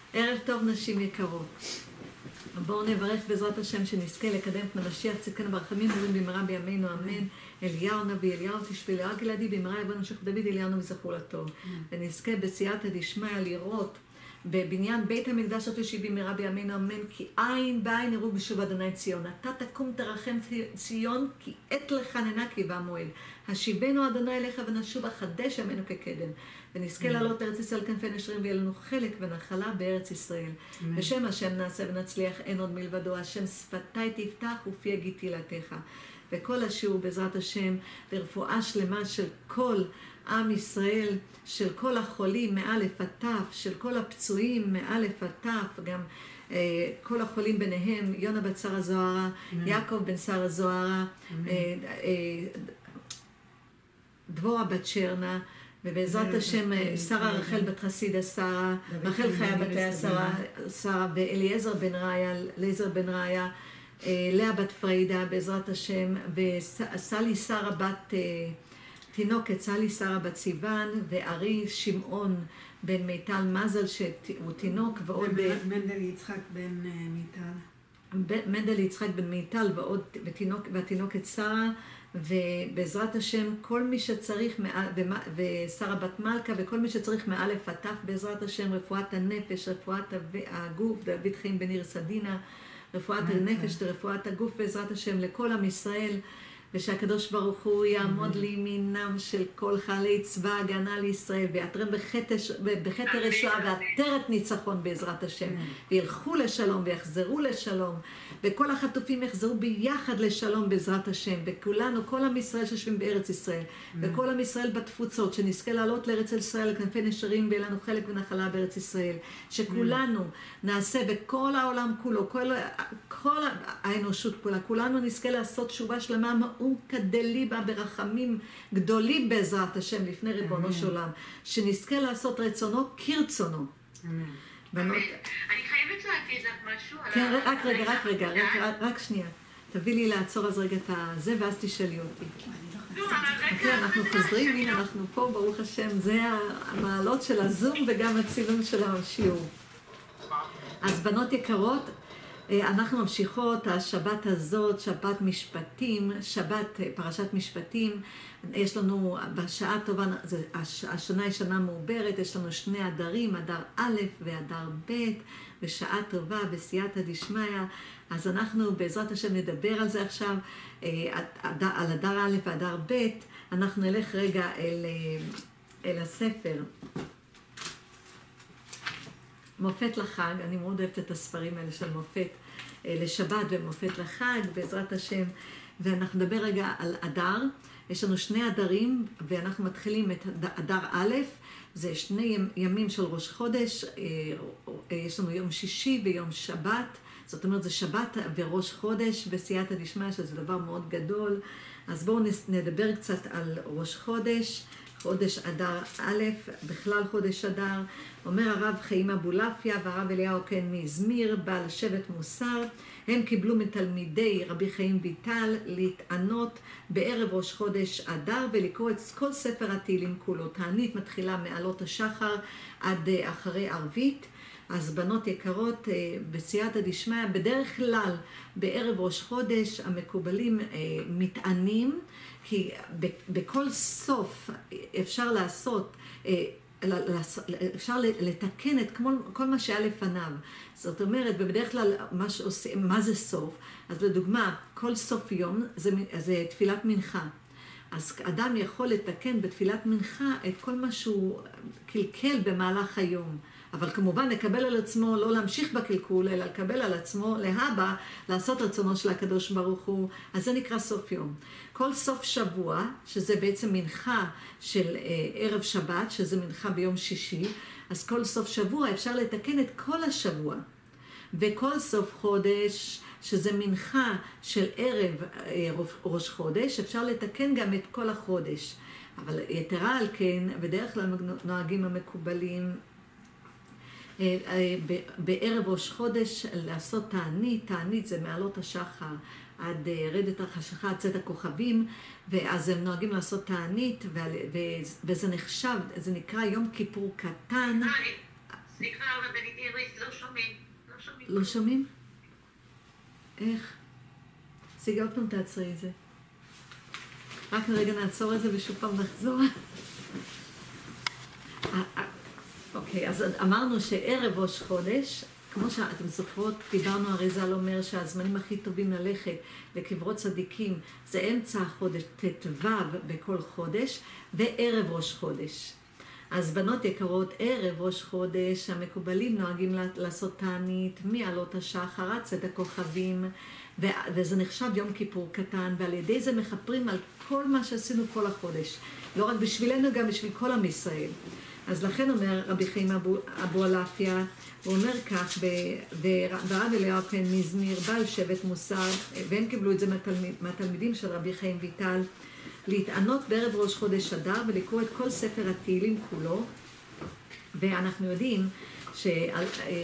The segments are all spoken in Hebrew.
ערב טוב נשים יקרות. בואו נברך בעזרת השם שנזכה לקדם את משיח צדקנו ברחמים אומרים במהרה בימינו אמן. אליהו נביא, אליהו תשבי רק ילדי במהרה יבוא נמשך דוד אליהו וזכור לטוב. ונזכה בסייעתא דשמיא לראות בבניין בית המקדש השלישי במהרה בימינו אמן. כי עין בעין יראו בשוב אדוני ציון. אתה תקום תרחם ציון כי עת לחננה כי בא מועד. השיבנו אדוני אליך ונשוב החדש ימינו כקדם. ונזכה לעלות לארץ ישראל כנפי נשרים ויהיה לנו חלק ונחלה בארץ ישראל. בשם השם נעשה ונצליח אין עוד מלבדו. השם שפתי תפתח ופי יגיד תהילתך. וכל השיעור בעזרת השם לרפואה שלמה של כל עם ישראל, של כל החולים מאלף עד תף, של כל הפצועים מאלף עד תף, גם כל החולים ביניהם, יונה בת שרה זוהרה, יעקב בן שרה זוהרה, דבורה בת שרנה, ובעזרת השם שרה רחל בת חסידה שרה, רחל חיה בתיה שרה, ואליעזר בן ראיה, אליעזר בן ראיה, לאה בת פרידה בעזרת השם, וסלי שרה בת תינוקת, סלי שרה בת סיוון, וארי שמעון בן מיטל מזל שהוא תינוק, ועוד מנדל יצחק בן מיטל. מנדל יצחק בן מיטל והתינוקת שרה, ובעזרת השם כל מי שצריך, ושרה בת מלכה, וכל מי שצריך מאלף עד תף בעזרת השם, רפואת הנפש, רפואת הגוף, דוד חיים בן עיר סדינה, רפואת הנפש ורפואת הגוף בעזרת השם לכל עם ישראל, ושהקדוש ברוך הוא יעמוד לימינם של כל חיילי צבא הגנה לישראל, ויעטרם בכתר ישועה ועטרת ניצחון בעזרת השם, וילכו לשלום ויחזרו לשלום, וכל החטופים יחזרו ביחד לשלום בעזרת השם, וכולנו, כל עם ישראל שיושבים בארץ ישראל, וכל עם ישראל בתפוצות, שנזכה לעלות לארץ ישראל לכנפי נשרים, ויהיה לנו חלק ונחלה בארץ ישראל, שכולנו נעשה בכל העולם כולו, כל האנושות כולה, כולנו נזכה לעשות תשובה שלמה מעומקא דליבא ברחמים גדולים בעזרת השם לפני ריבונו של עולם, שנזכה לעשות רצונו כרצונו. אני חייבת להגיד לך משהו. כן, רק שנייה. תביא לי לעצור אז רגע את זה, ואז תשאלי אותי. כן, אנחנו חוזרים, הנה אנחנו פה, ברוך השם, זה המעלות של הזום וגם הצילום של השיעור. אז בנות יקרות, אנחנו ממשיכות, השבת הזאת, שבת משפטים, שבת פרשת משפטים, יש לנו בשעה טובה, השנה היא שנה מעוברת, יש לנו שני אדרים, אדר א' ואדר ב', בשעה טובה, בסייעתא דשמיא, אז אנחנו בעזרת השם נדבר על זה עכשיו, על אדר א' ואדר ב', אנחנו נלך רגע אל הספר. מופת לחג, אני מאוד אוהבת את הספרים האלה של מופת לשבת ומופת לחג, בעזרת השם, ואנחנו נדבר רגע על אדר. יש לנו שני אדרים, ואנחנו מתחילים את אדר א', זה שני ימים של ראש חודש, יש לנו יום שישי ויום שבת, זאת אומרת זה שבת וראש חודש בסייעתא דשמיא, שזה דבר מאוד גדול. אז בואו נדבר קצת על ראש חודש. חודש אדר א', בכלל חודש אדר, אומר הרב חיים אבולעפיה והרב אליהו כן מאזמיר, בעל שבט מוסר, הם קיבלו מתלמידי רבי חיים ויטל להתענות בערב ראש חודש אדר ולקרוא את כל ספר התהילים כולו. תענית מתחילה מעלות השחר עד אחרי ערבית. אז בנות יקרות, בסייעתא דשמיא, בדרך כלל בערב ראש חודש המקובלים מתענים, כי בכל סוף אפשר לעשות, אפשר לתקן את כל מה שהיה לפניו. זאת אומרת, ובדרך כלל מה זה סוף? אז לדוגמה, כל סוף יום זה תפילת מנחה. אז אדם יכול לתקן בתפילת מנחה את כל מה שהוא קלקל במהלך היום. אבל כמובן נקבל על עצמו לא להמשיך בקלקול, אלא לקבל על עצמו להבא, לעשות רצונו של הקדוש ברוך הוא. אז זה נקרא סוף יום. כל סוף שבוע, שזה בעצם מנחה של ערב שבת, שזה מנחה ביום שישי, אז כל סוף שבוע אפשר לתקן את כל השבוע. וכל סוף חודש, שזה מנחה של ערב ראש חודש, אפשר לתקן גם את כל החודש. אבל יתרה על כן, בדרך כלל נוהגים המקובלים, בערב ראש חודש לעשות תענית, תענית זה מעלות השחר עד רדת החשיכה, צאת הכוכבים, ואז הם נוהגים לעשות תענית, וזה נחשב, זה נקרא יום כיפור קטן. סליחה, רבנית איריס, לא שומעים. לא שומעים? איך? סיגה, עוד פעם תעצרי את זה. רק רגע נעצור את זה ושוב פעם נחזור. אוקיי, אז אמרנו שערב ראש חודש, כמו שאתם זוכרות, דיברנו, אריז"ל אומר שהזמנים הכי טובים ללכת לקברות צדיקים זה אמצע החודש, ט"ו בכל חודש, וערב ראש חודש. אז בנות יקרות, ערב ראש חודש, המקובלים נוהגים לעשות תענית מעלות השחר עד צאת הכוכבים, וזה נחשב יום כיפור קטן, ועל ידי זה מחפרים על כל מה שעשינו כל החודש. לא רק בשבילנו, גם בשביל כל עם ישראל. אז לכן אומר רבי חיים אבו אלפיה, הוא אומר כך, ברב אליהו פן מזמיר, בעל שבט מוסר, והם קיבלו את זה מהתלמידים של רבי חיים ויטל, להתענות בערב ראש חודש אדר ולקרוא את כל ספר התהילים כולו, ואנחנו יודעים שעל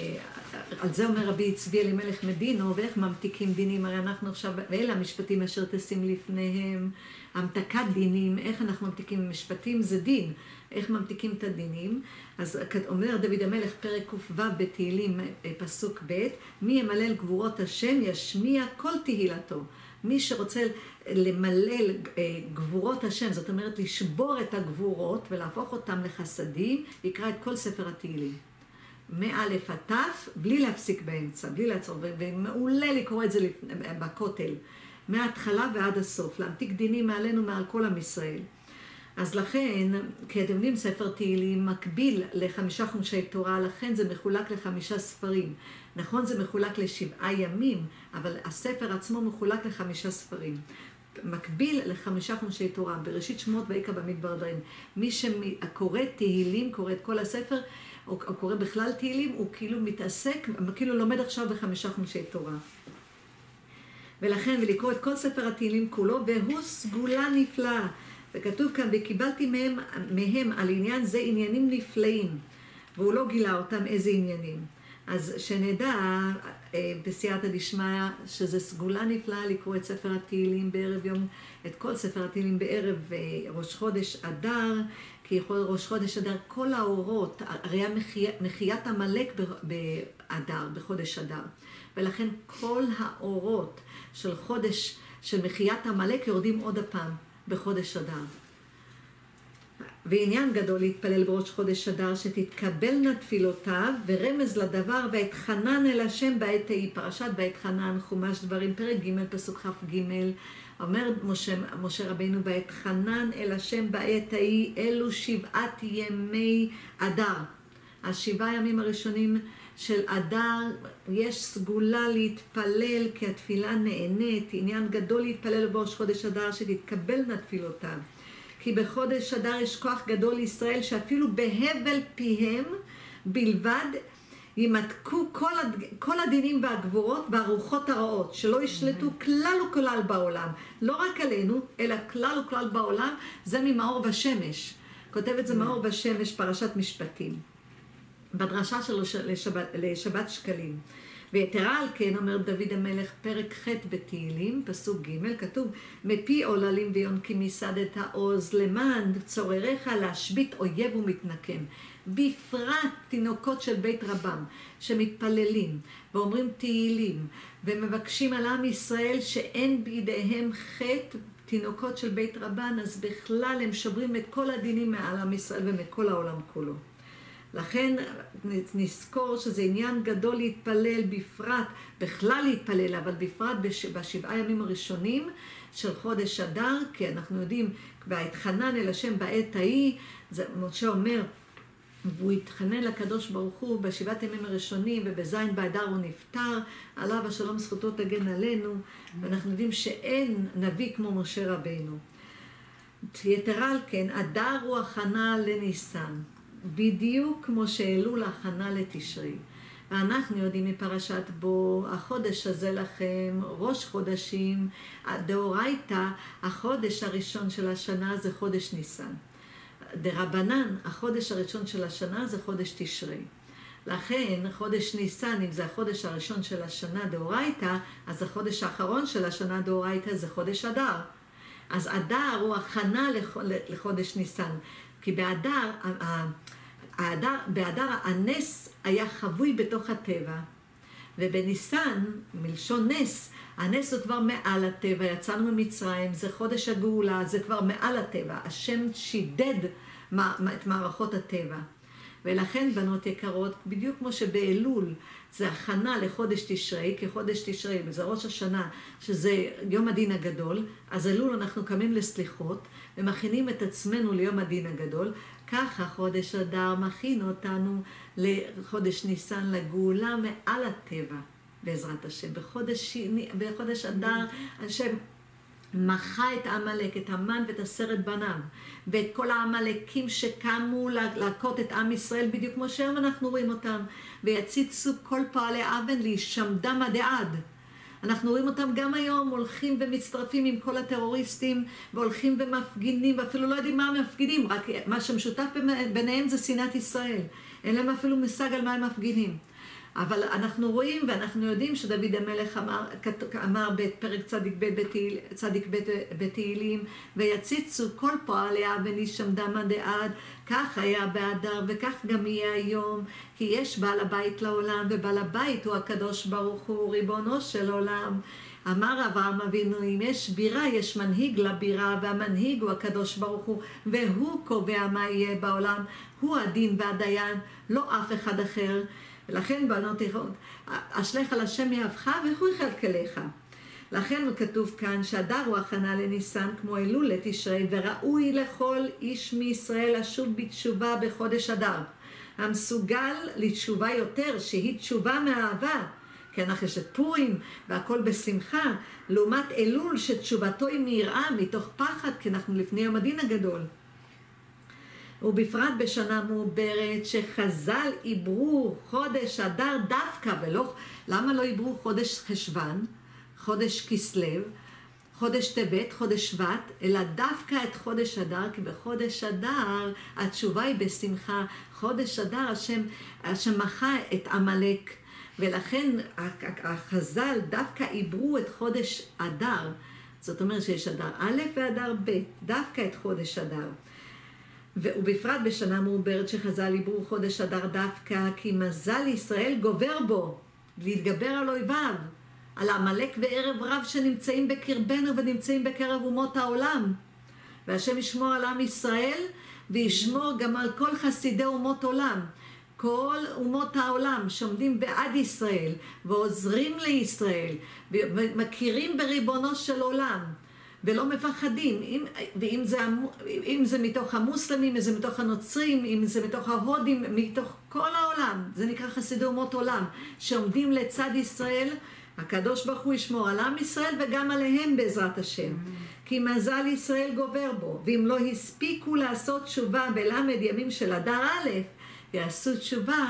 זה אומר רבי צבי אלימלך מדינו, ואיך ממתיקים דינים, הרי אנחנו עכשיו, ואלה המשפטים אשר תשים לפניהם, המתקת דינים, איך אנחנו ממתיקים משפטים, זה דין, איך ממתיקים את הדינים. אז אומר דוד המלך פרק ק"ו בתהילים פסוק ב', מי ימלל גבורות השם ישמיע כל תהילתו. מי שרוצה למלל גבורות השם, זאת אומרת לשבור את הגבורות ולהפוך אותם לחסדים, יקרא את כל ספר התהילים. מאלף עד תף, בלי להפסיק באמצע, בלי לעצור, ומעולה לקרוא את זה בכותל, מההתחלה ועד הסוף, להמתיק דינים מעלינו מעל כל עם ישראל. אז לכן, כי אתם יודעים, ספר תהילים מקביל ל5 חומשי תורה, לכן זה מחולק ל5 ספרים. נכון, זה מחולק ל7 ימים, אבל הספר עצמו מחולק ל5 ספרים. מקביל ל5 חומשי תורה, בראשית שמות ויקרא במדבר דברים. מי שקורא תהילים, קורא את כל הספר, או קורא בכלל תהילים, הוא כאילו מתעסק, כאילו לומד עכשיו ב5 חומשי תורה. ולכן, ולקרוא את כל ספר התהילים כולו, והוא סגולה נפלאה. וכתוב כאן, וקיבלתי מהם על עניין זה עניינים נפלאים, והוא לא גילה אותם איזה עניינים. אז שנדע בסייעתא דשמיא שזה סגולה נפלאה לקרוא את ספר התהילים בערב יום, את כל ספר התהילים בערב ראש חודש אדר, כי יכול ראש חודש אדר כל האורות, הרי מחיית עמלק באדר, בחודש אדר. ולכן כל האורות של חודש, של מחיית עמלק יורדים עוד הפעם בחודש אדר. ועניין גדול להתפלל בראש חודש אדר שתתקבלנה תפילותיו, ורמז לדבר ואתחנן אל השם בעת ההיא, פרשת ואתחנן, חומש דברים, פרק ג' פסוק כ"ג, אומר משה רבינו ואתחנן אל השם בעת ההיא, אלו 7 ימי אדר. 7 ימים הראשונים של אדר יש סגולה להתפלל, כי התפילה נענית, עניין גדול להתפלל בראש חודש אדר שתתקבלנה תפילותיו. כי בחודש אדר יש כוח גדול לישראל שאפילו בהבל פיהם בלבד ימתקו כל הדינים והגבורות והרוחות הרעות, שלא ישלטו כלל וכלל בעולם, לא רק עלינו, אלא כלל וכלל בעולם. זה ממאור ושמש, כותב את זה מאור ושמש, פרשת משפטים, בדרשה שלו לשבת שקלים. ויתרה על כן, אומר דוד המלך, פרק ח' בתהילים, פסוק ג', כתוב, מפי עוללים ויונקים מסדת העוז, למען צורריך להשבית אויב ומתנקם. בפרט תינוקות של בית רבם, שמתפללים ואומרים תהילים, ומבקשים על עם ישראל שאין בידיהם חטא, תינוקות של בית רבן, אז בכלל הם שוברים את כל הדינים מעל עם ישראל ומכל העולם כולו. לכן נזכור שזה עניין גדול להתפלל בפרט, בכלל להתפלל, אבל בפרט ב7 ימים הראשונים של חודש אדר, כי אנחנו יודעים, והתחנן אל השם בעת ההיא, משה אומר, והוא התחנן לקדוש ברוך הוא ב7 ימים הראשונים, ובזין באדר הוא נפטר, עליו השלום זכותו תגן עלינו, ואנחנו יודעים שאין נביא כמו משה רבינו. יתרה על כן, אדר הוא הכנה לניסן. בדיוק כמו שאלול הכנה לתשרי. ואנחנו יודעים מפרשת בו, החודש הזה לכם, ראש חודשים, דאורייתא, החודש הראשון של השנה זה חודש ניסן. דרבנן, החודש הראשון של השנה זה חודש תשרי. לכן, חודש ניסן, אם זה החודש הראשון של השנה דאורייתא, אז החודש האחרון של השנה דאורייתא זה חודש אדר. אז אדר הוא הכנה לחודש ניסן. כי באדר, באדר הנס היה חבוי בתוך הטבע, ובניסן, מלשון נס, הנס הוא כבר מעל הטבע, יצאנו ממצרים, זה חודש הגאולה, זה כבר מעל הטבע, השם שידד את מערכות הטבע. ולכן בנות יקרות, בדיוק כמו שבאלול זה הכנה לחודש תשרי, כחודש תשרי, וזה ראש השנה, שזה יום הדין הגדול, אז אלול אנחנו קמים לסליחות, ומכינים את עצמנו ליום הדין הגדול, ככה חודש אדר מכין אותנו לחודש ניסן, לגאולה מעל הטבע, בעזרת השם. בחודש אדר השם מחה את העמלק, את המן ואת 10 בניו, ואת כל העמלקים שקמו להכות את עם ישראל, בדיוק כמו שהיום אנחנו רואים אותם, ויציצו כל פועלי אבן להישמדם עד עד. אנחנו רואים אותם גם היום, הולכים ומצטרפים עם כל הטרוריסטים, והולכים ומפגינים, ואפילו לא יודעים מה הם מפגינים, רק מה שמשותף ביניהם זה שנאת ישראל. אין להם אפילו מושג על מה הם מפגינים. אבל אנחנו רואים ואנחנו יודעים שדוד המלך אמר בפרק צדיק ב' בתהילים, ויציצו כל פועלי אבן להישמדם עד עד, כך היה באדר וכך גם יהיה היום, כי יש בעל הבית לעולם, ובעל הבית הוא הקדוש ברוך הוא, ריבונו של עולם. אמר אברהם אבינו, אם יש בירה, יש מנהיג לבירה, והמנהיג הוא הקדוש ברוך הוא, והוא קובע מה יהיה בעולם, הוא הדין והדיין, לא אף אחד אחר. ולכן בנות יקרות, אשליך על השם יאהבך והוא יכלכלך. לכן כתוב כאן שהדר הוא הכנה לניסן כמו אלול לתשרי, וראוי לכל איש מישראל לשוב בתשובה בחודש אדר. המסוגל לתשובה יותר, שהיא תשובה מאהבה, כי אנחנו יש את פורים והכל בשמחה, לעומת אלול שתשובתו היא מיראה, מתוך פחד, כי אנחנו לפני יום הדין הגדול. ובפרט בשנה מעוברת שחז"ל עברו חודש אדר דווקא, למה לא עברו חודש חשוון, חודש כסלו, חודש טבת, חודש שבט, אלא דווקא את חודש אדר, כי בחודש אדר התשובה היא בשמחה. חודש אדר השם מחה את עמלק, ולכן החז"ל דווקא עברו את חודש אדר. זאת אומרת שיש אדר א' ואדר ב', דווקא את חודש אדר. ובפרט בשנה מעוברת שחז"ל עברו חודש אדר דווקא, כי מזל ישראל גובר בו, להתגבר על אויביו, על עמלק וערב רב שנמצאים בקרבנו ונמצאים בקרב אומות העולם. והשם ישמור על עם ישראל וישמור גם על כל חסידי אומות עולם. כל אומות העולם שעומדים בעד ישראל ועוזרים לישראל ומכירים בריבונו של עולם. ולא מפחדים, אם זה מתוך המוסלמים, אם זה מתוך הנוצרים, אם זה מתוך ההודים, מתוך כל העולם, זה נקרא חסידי אומות עולם, שעומדים לצד ישראל, הקדוש ברוך הוא ישמור על עם ישראל וגם עליהם בעזרת השם. כי מזל ישראל גובר בו, ואם לא הספיקו לעשות תשובה בלמד ימים של אדר א', יעשו תשובה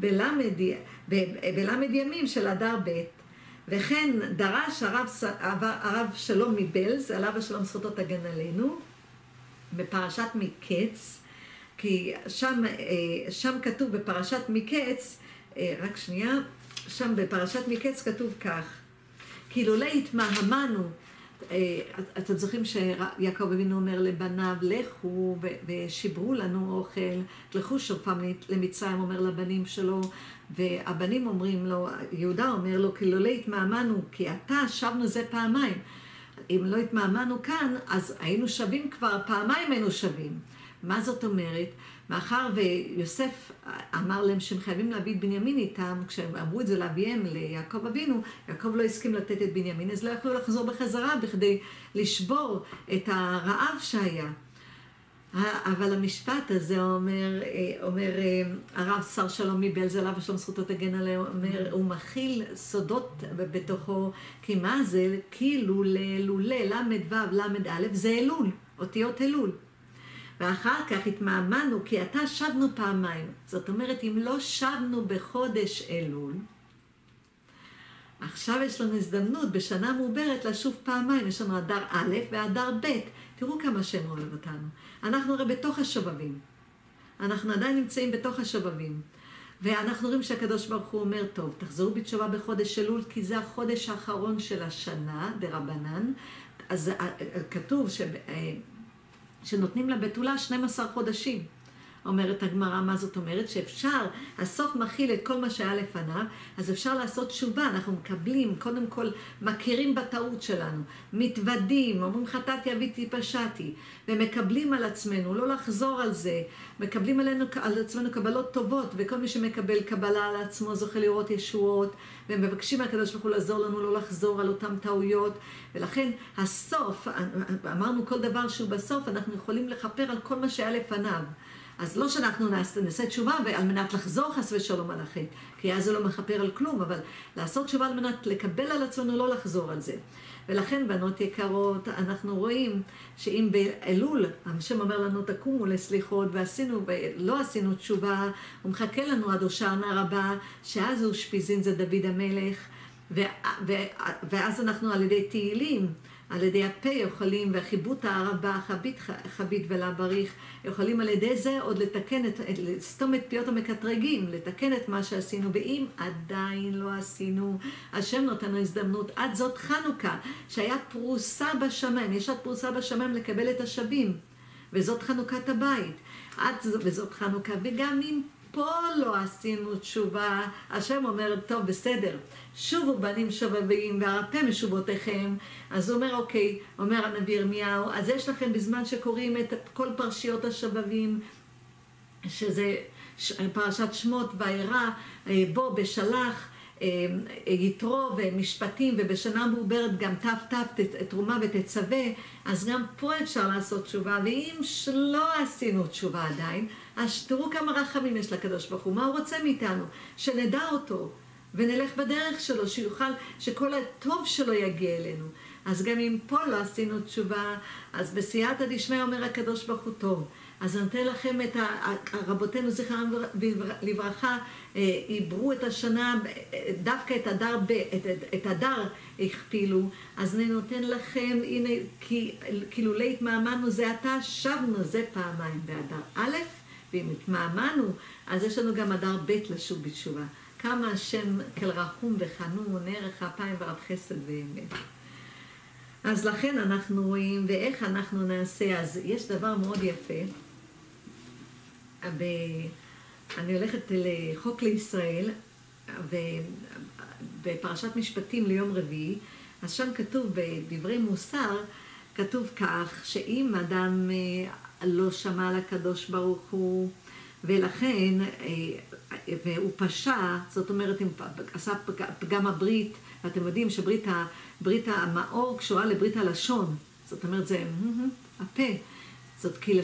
בלמד ימים של אדר ב'. וכן דרש הרב שלום מבלז, עליו השלום זכותו תגן עלינו, בפרשת מקץ, כי שם כתוב בפרשת מקץ, רק שנייה, שם בפרשת מקץ כתוב כך, כי לולא התמהמנו, אתם זוכרים שיעקב אבינו אומר לבניו, לכו ושיברו לנו אוכל, תלכו שוב פעם למצרים, אומר לבנים שלו, והבנים אומרים לו, יהודה אומר לו, כי לולא התמהמנו, כי אתה שבנו זה פעמיים. אם לא התמהמנו כאן, אז היינו שווים כבר, פעמיים היינו שווים. מה זאת אומרת? מאחר ויוסף אמר להם שהם חייבים להביא את בנימין איתם, כשהם אמרו את זה לאביהם, ליעקב אבינו, יעקב לא הסכים לתת את בנימין, אז לא יכלו לחזור בחזרה בכדי לשבור את הרעב שהיה. אבל המשפט הזה אומר הרב שר שלום מבלז, עליו השלום זכותו תגן עליו, אומר, הוא מכיל סודות בתוכו, כי מה זה? כי לולא, למד ו' למד א', זה אלול, אותיות אלול. ואחר כך התמהמנו, כי אתה שבנו פעמיים. זאת אומרת, אם לא שבנו בחודש אלול, עכשיו יש לנו הזדמנות בשנה מעוברת לשוב פעמיים. יש לנו אדר א' ואדר ב'. תראו כמה שם אוהב אותנו. אנחנו הרי בתוך השובבים. אנחנו עדיין נמצאים בתוך השובבים. ואנחנו רואים שהקדוש ברוך הוא אומר, טוב, תחזרו בתשובה בחודש אלול, כי זה החודש האחרון של השנה, דרבנן. אז כתוב שנותנים לבתולה 12 חודשים. אומרת הגמרא, מה זאת אומרת? שאפשר, הסוף מכיל את כל מה שהיה לפניו, אז אפשר לעשות תשובה, אנחנו מקבלים, קודם כל מכירים בטעות שלנו, מתוודים, אומרים חטאתי אביתי פשעתי, ומקבלים על עצמנו, לא לחזור על זה, מקבלים על עצמנו קבלות טובות, וכל מי שמקבל קבלה על עצמו זוכה לראות ישועות, ומבקשים מהקדוש ברוך הוא לעזור לנו לא לחזור על אותם טעויות, ולכן הסוף, אמרנו כל דבר שהוא בסוף, אנחנו יכולים לכפר על כל מה שהיה לפניו. אז לא שאנחנו נעשה תשובה על מנת לחזור חס ושלום על החטא, כי אז זה לא מכפר על כלום, אבל לעשות תשובה על מנת לקבל על עצמנו לא לחזור על זה. ולכן בנות יקרות, אנחנו רואים שאם באלול, השם אומר לנו תקומו לסליחות, ולא עשינו תשובה, הוא מחכה לנו עד הושענא רבה, שאז הוא שפיזין זה דוד המלך, ואז אנחנו על ידי תהילים, על ידי הפה יכולים, והחיבוט הרבה, חבית ולה בריך, יכולים על ידי זה עוד לתקן, לסתום את פיות המקטרגים, לתקן את מה שעשינו, ואם עדיין לא עשינו, השם נותן הזדמנות, עד זאת חנוכה, שהיה פרוסה בשמיים, יש עד פרוסה בשמיים לקבל את השבים, וזאת חנוכת הבית, וזאת חנוכה, וגם אם פה לא עשינו תשובה, השם אומר, טוב, בסדר, שובו בנים שובבים והרפא משובותיכם. אז הוא אומר, אוקיי, אומר הנביא ירמיהו, אז יש לכם בזמן שקוראים את כל פרשיות השבבים, שזה פרשת שמות ואירע, בו בשלח, יתרו ומשפטים, ובשנה מעוברת גם תרומה ותצווה, אז גם פה אפשר לעשות תשובה, ואם שלא עשינו תשובה עדיין, אז תראו כמה רחמים יש לקדוש ברוך הוא, מה הוא רוצה מאיתנו? שנדע אותו, ונלך בדרך שלו, שכל הטוב שלו יגיע אלינו. אז גם אם פה לא עשינו תשובה, אז בסייעתא דשמיא אומר הקדוש ברוך הוא טוב. אז אני נותן לכם את רבותינו זכרם לברכה, עברו את השנה, דווקא את הדר הכפילו, אז אני נותן לכם, הנה, כאילו לא התמאמנו זה עתה, שבנו זה פעמיים באדר א', ואם התמאמנו, אז יש לנו גם אדר ב' לשוב בתשובה. כמה השם כל רחום וחנון, ערך אפיים ורב חסד ואמת. אז לכן אנחנו רואים, ואיך אנחנו נעשה, אז יש דבר מאוד יפה, אני הולכת לחוק לישראל, ובפרשת משפטים ליום רביעי, אז שם כתוב בדברי מוסר, כתוב כך, שאם אדם לא שמע על הקדוש ברוך הוא, ולכן, והוא פשע, זאת אומרת, אם עשה פגם הברית, ואתם יודעים שברית המאור קשורה לברית הלשון, זאת אומרת, זה הפה. זאת כי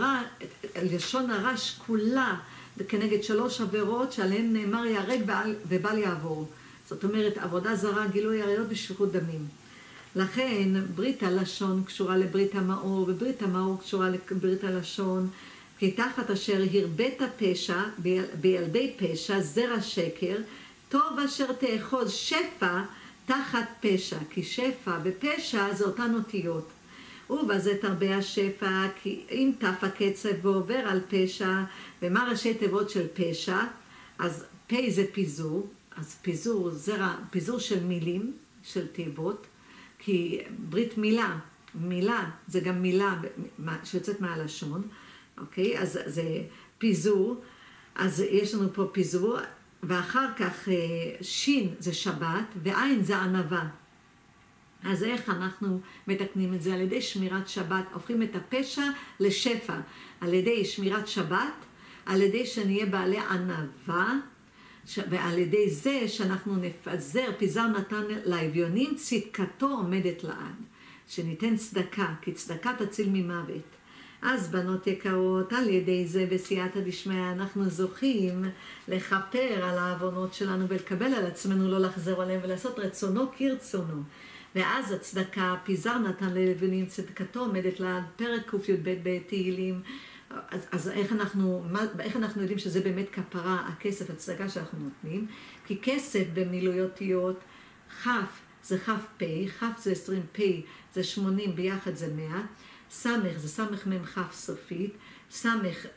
לשון הרע שקולה כנגד 3 עבירות שעליהן נאמר יהרג ובל יעבור. זאת אומרת, עבודה זרה, גילוי עריות ושפיכות דמים. לכן, ברית הלשון קשורה לברית המאור, וברית המאור קשורה לברית הלשון, כי תחת אשר הרבית פשע, בילדי פשע, זרע שקר, טוב אשר תאחוז שפע תחת פשע, כי שפע ופשע זה אותן אותיות. ובזה תרבה השפע, כי אם תף הקצב ועובר על פשע, ומה ראשי תיבות של פשע, אז פ' זה פיזור, אז פיזור, פיזור של מילים, של תיבות, כי ברית מילה זה גם מילה שיוצאת מהלשון, אוקיי? אז זה פיזור, אז יש לנו פה פיזור, ואחר כך שין זה שבת, ועין זה ענווה. אז איך אנחנו מתקנים את זה? על ידי שמירת שבת, הופכים את הפשע לשפע, על ידי שמירת שבת, על ידי שנהיה בעלי ענווה, ועל ידי זה שאנחנו נפזר, פיזר נתן לאביונים, צדקתו עומדת לעד. שניתן צדקה, כי צדקה תציל ממוות. אז בנות יקרות, על ידי זה בסייעתא דשמיא אנחנו זוכים לכפר על העוונות שלנו ולקבל על עצמנו לא לחזור עליהם ולעשות רצונו כרצונו. ואז הצדקה, פיזר נתן לאביונים, צדקתו עומדת לעד, פרק ק"ב בתהילים. אז איך אנחנו יודעים שזה באמת כפרה, הכסף, הצדקה שאנחנו נותנים? כי כסף במילויותיות, כף זה כף פ', כף זה 20 פ', זה 80, ביחד זה 100, סמך זה סמך מ' כף סופית, סמך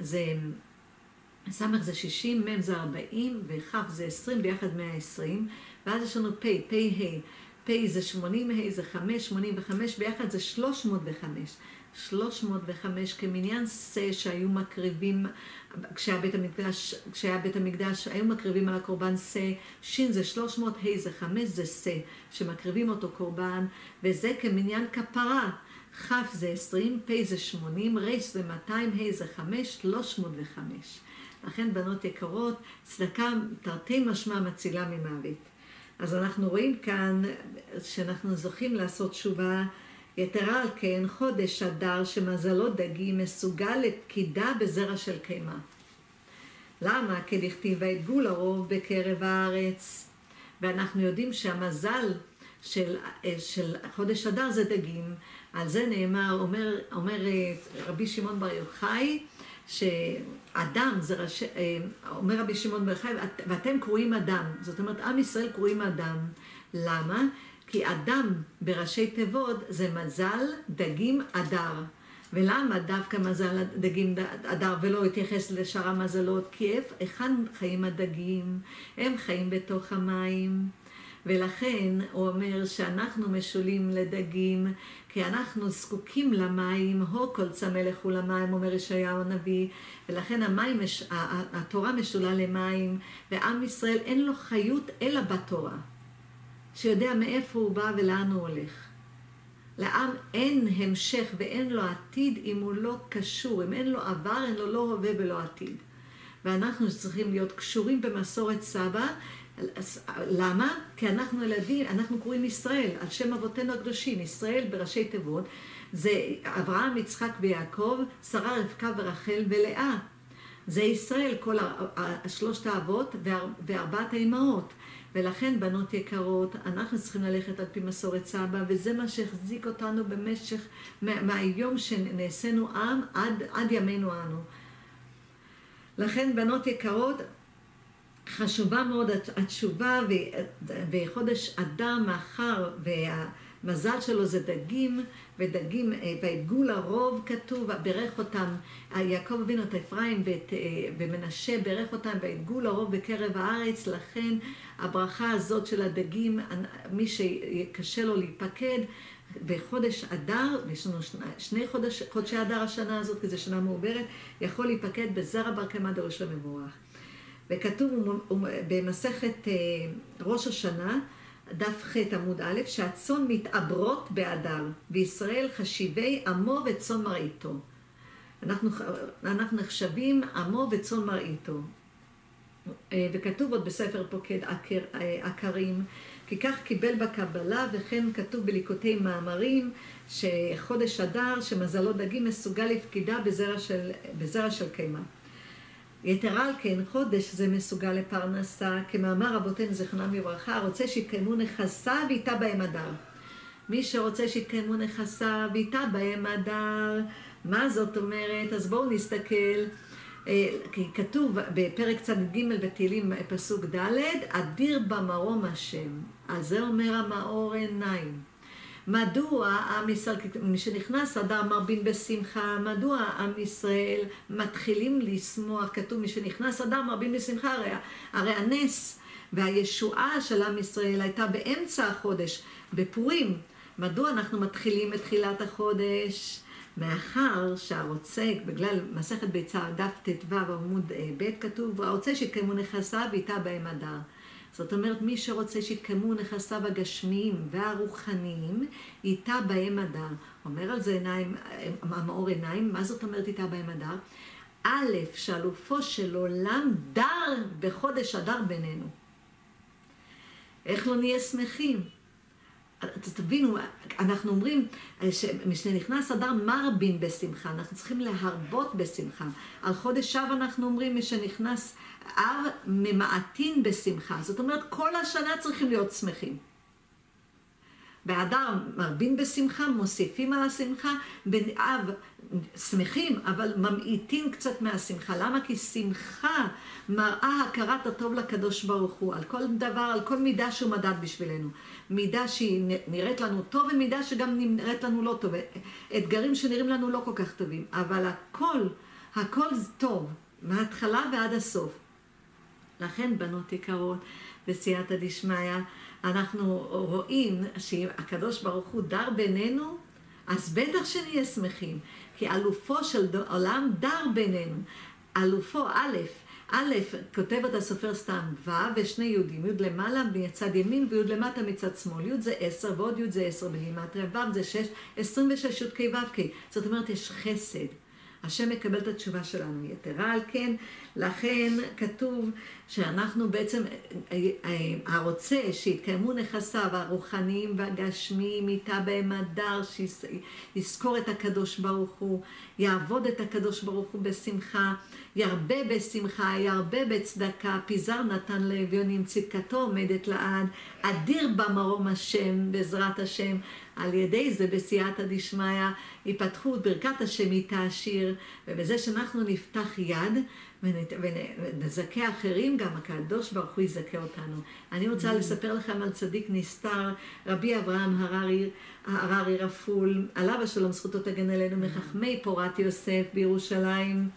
זה 60, מ' זה 40, וכף זה 20, ביחד 120, ואז יש לנו פ', פ' ה', פ' זה 80, ה' זה 5, 85, ביחד זה 305. 305 כמניין שא שהיו מקריבים, כשהיה בית המקדש, היו מקריבים על הקורבן שא, שין זה 300, ה' זה 5, זה שא, שמקריבים אותו קורבן, וזה כמניין כפרה. כ' זה 20, פ' זה 80, ר' זה 200, ה' זה 5, 305. לכן בנות יקרות, צדקה תרתי משמע מצילה ממוות. אז אנחנו רואים כאן שאנחנו זוכים לעשות תשובה. יתרה על כן, חודש אדר שמזלו דגים מסוגל לפקידה בזרע של קיימה. למה? כי דכתיב וידגו לרוב בקרב הארץ. ואנחנו יודעים שהמזל של חודש אדר זה דגים. על זה נאמר, אומר רבי שמעון בר יוחאי, שאדם זה אומר רבי שמעון בר יוחאי, ואתם קרואים אדם. זאת אומרת, עם ישראל קרואים אדם. למה? כי אדם בראשי תיבות זה מזל דגים אדר. ולמה דווקא מזל דגים אדר ולא התייחס לשאר המזלות? כי היכן חיים הדגים? הם חיים בתוך המים. ולכן הוא אומר שאנחנו משולים לדגים, כי אנחנו זקוקים למים, הו כל צמא לכו למים, אומר ישעיהו הנביא, ולכן המים, התורה משולה למים, ועם ישראל אין לו חיות אלא בתורה, שיודע מאיפה הוא בא ולאן הוא הולך. לעם אין המשך ואין לו עתיד אם הוא לא קשור, אם אין לו עבר, אין לו לא הווה ולא עתיד. ואנחנו צריכים להיות קשורים במסורת סבא. למה? כי אנחנו ילדים, אנחנו קוראים ישראל, על שם אבותינו הקדושים, ישראל בראשי תיבות, זה אברהם, יצחק ויעקב, שרה, רבקה ורחל ולאה. זה ישראל, כל שלושת האבות וארבעת האימהות. ולכן בנות יקרות, אנחנו צריכים ללכת על פי מסורת סבא, וזה מה שהחזיק אותנו במשך, מהיום שנעשינו עם עד ימינו אנו. לכן בנות יקרות, חשובה מאוד התשובה, וחודש אדר מאחר, והמזל שלו זה דגים, ודגים, וידגו לרוב כתוב, ברך אותם, יעקב אבינו את אפרים ומנשה, ברך אותם, וידגו לרוב בקרב הארץ, לכן הברכה הזאת של הדגים, מי שקשה לו להיפקד, בחודש אדר, יש לנו שני חודשי אדר השנה הזאת, כי זו שנה מעוברת, יכול להיפקד בזרע בר קיימא דורש למבורך. וכתוב במסכת ראש השנה, דף ח' עמוד א', שהצאן מתעברות באדר, וישראל חשיבי עמו וצאן מרעיתו. אנחנו נחשבים עמו וצאן מרעיתו. וכתוב עוד בספר פוקד עקרים, כי כך קיבל בקבלה, וכן כתוב בליקוטי מאמרים, שחודש אדר שמזלו דגים מסוגל לפקידה בזרע של קיימה. יתרה על כן, חודש זה מסוגל לפרנסה, כמאמר רבותינו זיכרונם לברכה, רוצה שיתקיימו נכסיו ואיתה בהם אדר. מי שרוצה שיתקיימו נכסיו ואיתה בהם אדר, מה זאת אומרת? אז בואו נסתכל, כי כתוב בפרק צד ג' בתהילים פסוק ד', אדיר במרום השם, על זה אומר המאור עיניים. מדוע עם ישראל, משנכנס אדר מרבין בשמחה, מדוע עם ישראל מתחילים לשמוח? כתוב משנכנס אדר מרבין בשמחה, הרי הנס והישועה של עם ישראל הייתה באמצע החודש, בפורים. מדוע אנחנו מתחילים את תחילת החודש? מאחר שהרוצה, בגלל מסכת ביצה דף ט"ו עמוד ב' כתוב, הרוצה שיתקיימו נכסיו ואיתה בהם אדר. זאת אומרת, מי שרוצה שיתקיימו נכסיו הגשמיים והרוחניים, איתה בהם אדר. אומר על זה עיניים, המאור עיניים, מה זאת אומרת איתה בהם אדר? א', שאלופו של עולם דר בחודש אדר בינינו. איך לא נהיה שמחים? תבינו, אנחנו אומרים משנכנס אדר מרבין בשמחה, אנחנו צריכים להרבות בשמחה. על חודש אב אנחנו אומרים משנכנס אב ממעטין בשמחה. זאת אומרת, כל השנה צריכים להיות שמחים. באדר מרבין בשמחה, מוסיפים על השמחה, באב שמחים, אבל ממעיטים קצת מהשמחה. למה? כי שמחה מראה הכרת הטוב לקדוש ברוך הוא, על כל דבר, על כל מידה שהוא מדד בשבילנו. מידה שהיא נראית לנו טוב, ומידה שגם נראית לנו לא טוב. אתגרים שנראים לנו לא כל כך טובים. אבל הכל טוב, מההתחלה ועד הסוף. לכן, בנות יקרות, בסייעתא דשמיא, אנחנו רואים שהקדוש ברוך הוא דר בינינו, אז בטח שנהיה שמחים, כי אלופו של עולם דר בינינו. אלופו, א', כותב את הסופר סתם ו' ושני י' למעלה מצד ימין וי' למטה מצד שמאל. י' זה 10 ועוד י' זה 10 בגימטריה, ו' זה 6, 26 י' כ' ו' כ'. זאת אומרת, יש חסד. השם מקבל את התשובה שלנו. יתרה על כן, לכן כתוב שאנחנו בעצם, הרוצה שיתקיימו נכסיו הרוחניים והגשמיים, איתה בהם הדר, שיזכור את הקדוש ברוך הוא, יעבוד את הקדוש ברוך הוא בשמחה, ירבה בשמחה, ירבה בצדקה, פיזר נתן לאביונים, צדקתו עומדת לעד, אדיר במרום השם, בעזרת השם, על ידי זה בסייעתא דשמיא, יפתחו ברכת השם היא תעשיר, ובזה שאנחנו נפתח יד ונזכה אחרים, גם הקדוש ברוך הוא יזכה אותנו. אני רוצה לספר לכם על צדיק נסתר, רבי אברהם הררי רפול, עליו השלום זכותו תגן עלינו, מחכמי פורת יוסף בירושלים.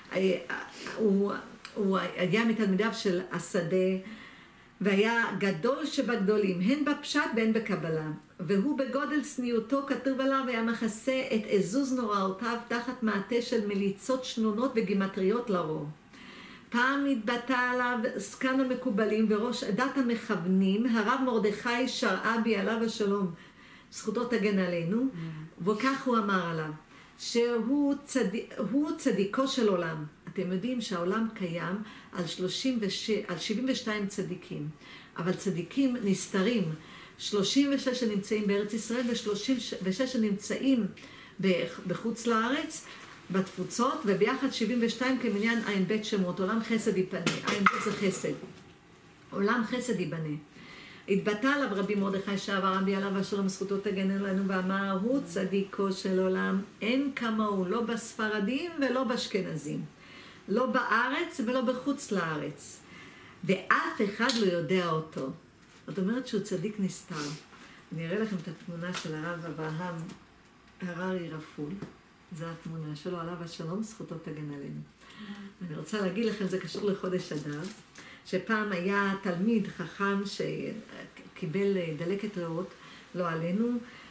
הוא היה מתלמידיו של השדה, והיה גדול שבגדולים, הן בפשט והן בקבלה. והוא בגודל צניעותו, כתוב עליו, היה מכסה את עזוז נוראותיו תחת מעטה של מליצות שנונות וגימטריות לרוב. פעם התבטא עליו סקן המקובלים וראש עדת המכוונים, הרב מרדכי שרעבי עליו השלום, זכותו תגן עלינו, וכך הוא אמר עליו, שהוא צדיקו של עולם. אתם יודעים שהעולם קיים על 72 צדיקים, אבל צדיקים נסתרים, 36 שנמצאים בארץ ישראל ו36 שנמצאים בחוץ לארץ, בתפוצות, וביחד 72 כמניין עין בית שמות, עולם חסד ייבנה, עין בית זה חסד, עולם חסד ייבנה. התבטא עליו רבי מרדכי שעבר רבי עליו השלום זכותו תגן עלינו ואמר, הוא צדיקו של עולם, אין כמוהו, לא בספרדים ולא באשכנזים, לא בארץ ולא בחוץ לארץ, ואף אחד לא יודע אותו. זאת אומרת שהוא צדיק נסתר. אני אראה לכם את התמונה של הרב אברהם הררי רפול. זו התמונה שלו, עליו השלום, זכותו תגן עלינו. אני רוצה להגיד לכם, זה קשור לחודש אדר, שפעם היה תלמיד חכם שקיבל דלקת ריאות, לא עלינו,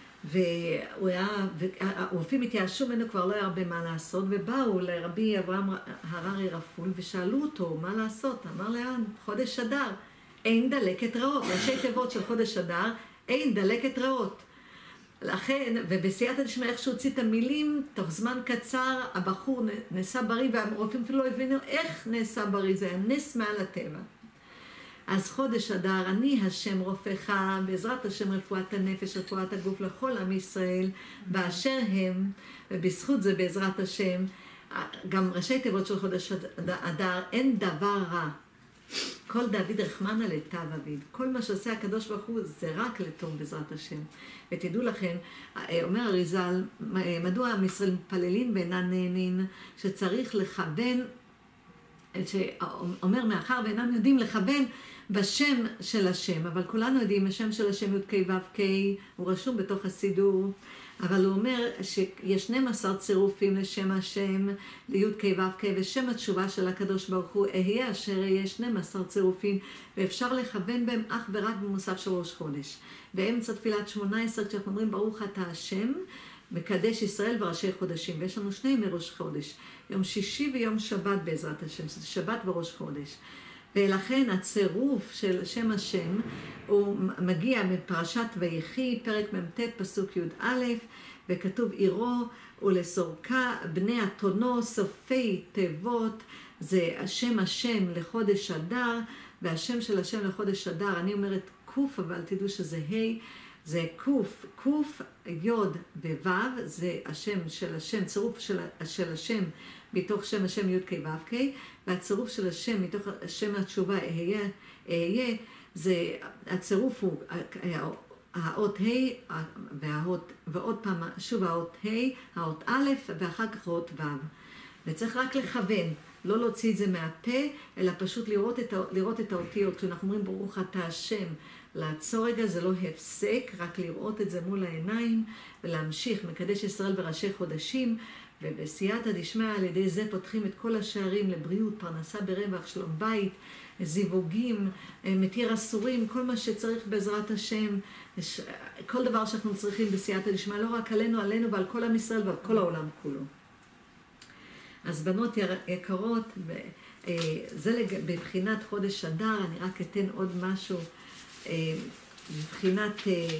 והרופאים התייאשו ממנו, כבר לא היה הרבה מה לעשות, ובאו לרבי אברהם הררי רפול ושאלו אותו מה לעשות. אמר להם, חודש אדר, אין דלקת ריאות, ראשי תיבות של חודש אדר, אין דלקת ריאות. לכן, ובסייעתא דשמיא איך שהוא הוציא את המילים, תוך זמן קצר הבחור נעשה בריא, והרופאים אפילו לא הבינו איך נעשה בריא, זה היה נס מעל הטבע. אז חודש אדר, אני השם רופאך, בעזרת השם רפואת הנפש, רפואת הגוף לכל עם ישראל, באשר הם, ובזכות זה בעזרת השם, גם ראשי תיבות של חודש אדר, אין דבר רע. כל דוד רחמנא לטב אביד. כל מה שעושה הקדוש ברוך הוא זה רק לטוב בעזרת השם. ותדעו לכם, אומר אריז"ל, מדוע עם ישראל מתפללים ואינם נהנים, שצריך לכוון, שאומר מאחר ואינם יודעים לכוון בשם של השם, אבל כולנו יודעים, השם של השם י' כ' ו' כ', הוא רשום בתוך הסידור, אבל הוא אומר שיש 12 צירופים לשם השם, לי' כ' ו' כ', ושם התשובה של הקדוש ברוך הוא, אהיה אשר אהיה 12 צירופים, ואפשר לכוון בהם אך ורק במוסף של ראש חודש. באמצע תפילת 18, כשאנחנו אומרים ברוך אתה השם, מקדש ישראל וראשי חודשים, ויש לנו 2 ימי ראש חודש, יום שישי ויום שבת בעזרת השם, זה שבת וראש חודש. ולכן הצירוף של שם השם הוא מגיע מפרשת ויחי, פרק מ"ט פסוק י"א, וכתוב עירו ולסורקה בני אתונו סופי תיבות, זה השם השם לחודש אדר, והשם של השם לחודש אדר, אני אומרת קוף, אבל תדעו שזה ה', זה קוף, קוף יוד בו', זה השם של השם, צירוף של השם מתוך שם השם י' כ' ו' כ', והצירוף של השם מתוך שם התשובה אהיה, זה הצירוף הוא האות ה' ועוד פעם שוב האות ה', האות א' ואחר כך האות ו'. וצריך רק לכוון, לא להוציא את זה מהפה, אלא פשוט לראות את האותיות. כשאנחנו אומרים ברוך אתה השם, לעצור רגע, זה לא הפסק, רק לראות את זה מול העיניים ולהמשיך, מקדש ישראל וראשי חודשים, ובסייעתא דשמיא על ידי זה פותחים את כל השערים לבריאות, פרנסה ברווח, שלום בית, זיווגים, מתיר אסורים, כל מה שצריך בעזרת השם, כל דבר שאנחנו צריכים בסייעתא דשמיא, לא רק עלינו ועל כל עם ישראל ועל כל העולם כולו. אז בנות יקרות, זה בבחינת חודש אדר. אני רק אתן עוד משהו בבחינת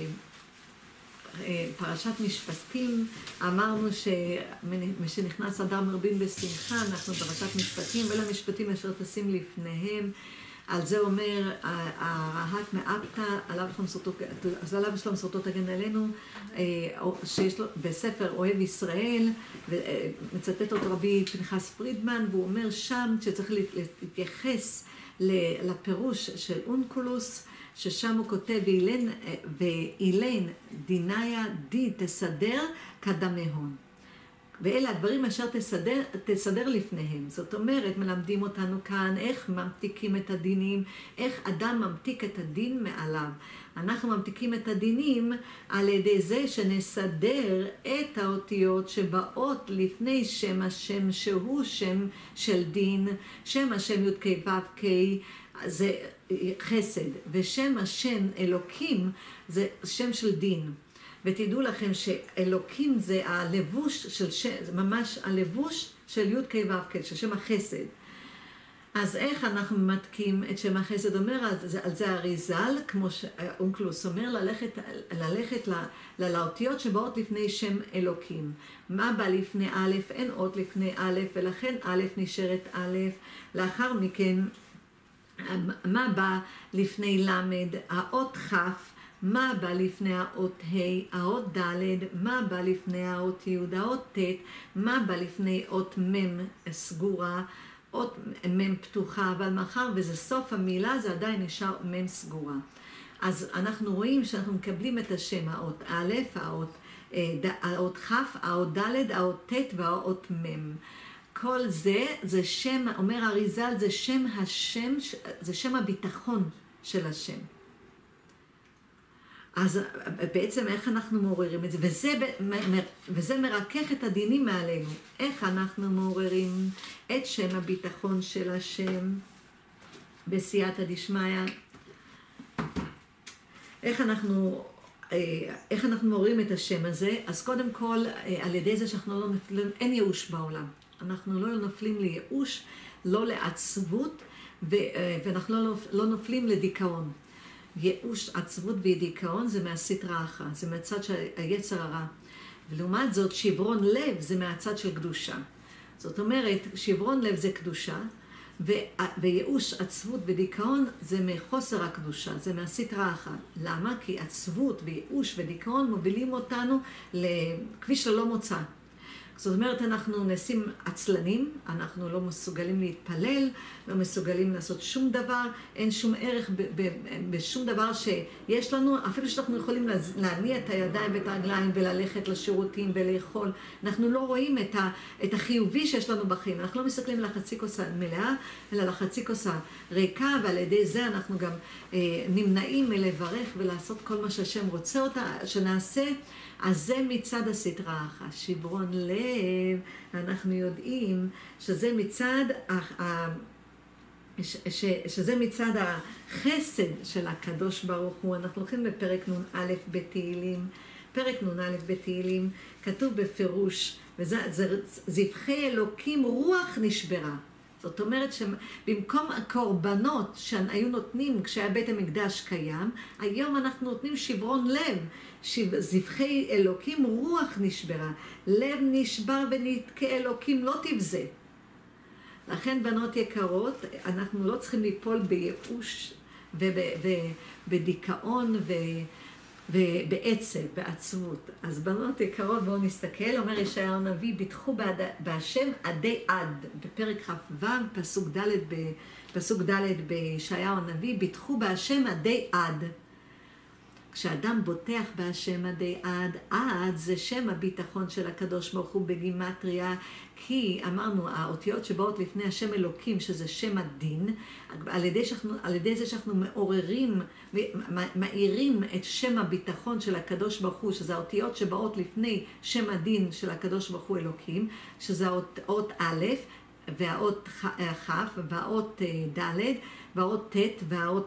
פרשת משפטים. אמרנו שנכנס אדר מרבין בשמחה, אנחנו פרשת משפטים, ואלה המשפטים אשר תשים לפניהם. על זה אומר הרהט מאפתא, עליו שלום זכותו תגן עלינו, שיש לו בספר אוהב ישראל, ומצטט אותו רבי פנחס פרידמן, והוא אומר שם שצריך להתייחס לפירוש של אונקולוס, ששם הוא כותב, ואילן דיניה די תסדר כדמהון. ואלה הדברים אשר תסדר לפניהם. זאת אומרת, מלמדים אותנו כאן איך ממתיקים את הדינים, איך אדם ממתיק את הדין מעליו. אנחנו ממתיקים את הדינים על ידי זה שנסדר את האותיות שבאות לפני שם השם, שהוא שם של דין, שם השם י' כ' ו' כ' זה חסד, ושם השם אלוקים זה שם של דין. ותדעו לכם שאלוקים זה הלבוש של זה ממש הלבוש של י' כ' ו' כ', של שם החסד. אז איך אנחנו ממתקים את שם החסד? אומר על זה אריז"ל, כמו שאונקלוס אומר, ללכת לאותיות שבאות לפני שם אלוקים. מה בא לפני א'? אין אות לפני א', ולכן א' נשארת א'. לאחר מכן, מה בא לפני למד? האות כ'. מה בא לפני האות ה', האות ד', מה בא לפני האות י', האות ט', מה בא לפני אות מ' סגורה, אות מ' פתוחה, אבל מאחר וזה סוף המילה, זה עדיין נשאר מ' סגורה. אז אנחנו רואים שאנחנו מקבלים את השם, האות א', האות כ', האות ד', האות ט' והאות מ'. כל זה שם, אומר אריז"ל, זה שם השם, זה שם הביטחון של השם. אז בעצם איך אנחנו מעוררים את זה, וזה מרכך את הדינים מעלינו. איך אנחנו מעוררים את שם הביטחון של השם בסייעתא דשמיא? איך אנחנו מעוררים את השם הזה? אז קודם כל, על ידי זה שאנחנו לא נופלים, אין ייאוש בעולם. אנחנו לא נופלים לייאוש, לא לעצבות, ואנחנו לא נופלים לדיכאון. ייאוש, עצבות ודיכאון זה מהסטרא אחרא, זה מהצד של היצר הרע. ולעומת זאת, שברון לב זה מהצד של קדושה. זאת אומרת, שברון לב זה קדושה, וייאוש, עצבות ודיכאון זה מחוסר הקדושה, זה מהסטרא אחרא. למה? כי עצבות וייאוש ודיכאון מובילים אותנו לכביש ללא מוצא. זאת אומרת, אנחנו נעשים עצלנים, אנחנו לא מסוגלים להתפלל, לא מסוגלים לעשות שום דבר, אין שום ערך בשום דבר שיש לנו, אפילו שאנחנו יכולים להניע את הידיים ואת הרגליים וללכת לשירותים ולאכול, אנחנו לא רואים את החיובי שיש לנו בחיים, אנחנו לא מסתכלים לחצי כוס מלאה, אלא לחצי כוס ריקה, ועל ידי זה אנחנו גם נמנעים מלברך ולעשות כל מה שהשם רוצה שנעשה. אז זה מצד הסטרא אחרא, שברון לב, אנחנו יודעים שזה מצד החסד של הקדוש ברוך הוא. אנחנו הולכים בפרק נ"א בתהילים, פרק נ"א בתהילים, כתוב בפירוש, זבחי אלוקים רוח נשברה. זאת אומרת שבמקום הקורבנות שהיו נותנים כשהיה בית המקדש קיים, היום אנחנו נותנים שברון לב, זבחי אלוקים רוח נשברה, לב נשבר ונתקה אלוקים לא תבזה. לכן בנות יקרות, אנחנו לא צריכים ליפול בייאוש ובדיכאון ובעצב, בעצבות. אז בנות יקרות, בואו נסתכל, אומר ישעיהו הנביא, ביטחו בהשם עדי עד, בפרק כ"ו, פסוק ד' בישעיהו הנביא, ביטחו בהשם עדי עד. כשאדם בוטח בהשם עדי עד, עד זה שם הביטחון של הקדוש ברוך הוא בגימטריה, כי אמרנו, האותיות שבאות לפני השם אלוקים, שזה שם הדין, על ידי זה שאנחנו מאירים את שם הביטחון של הקדוש ברוך הוא, שזה האותיות שבאות לפני שם הדין של הקדוש ברוך הוא אלוקים, שזה האות א', והאות כ', והאות ד', והאות ט',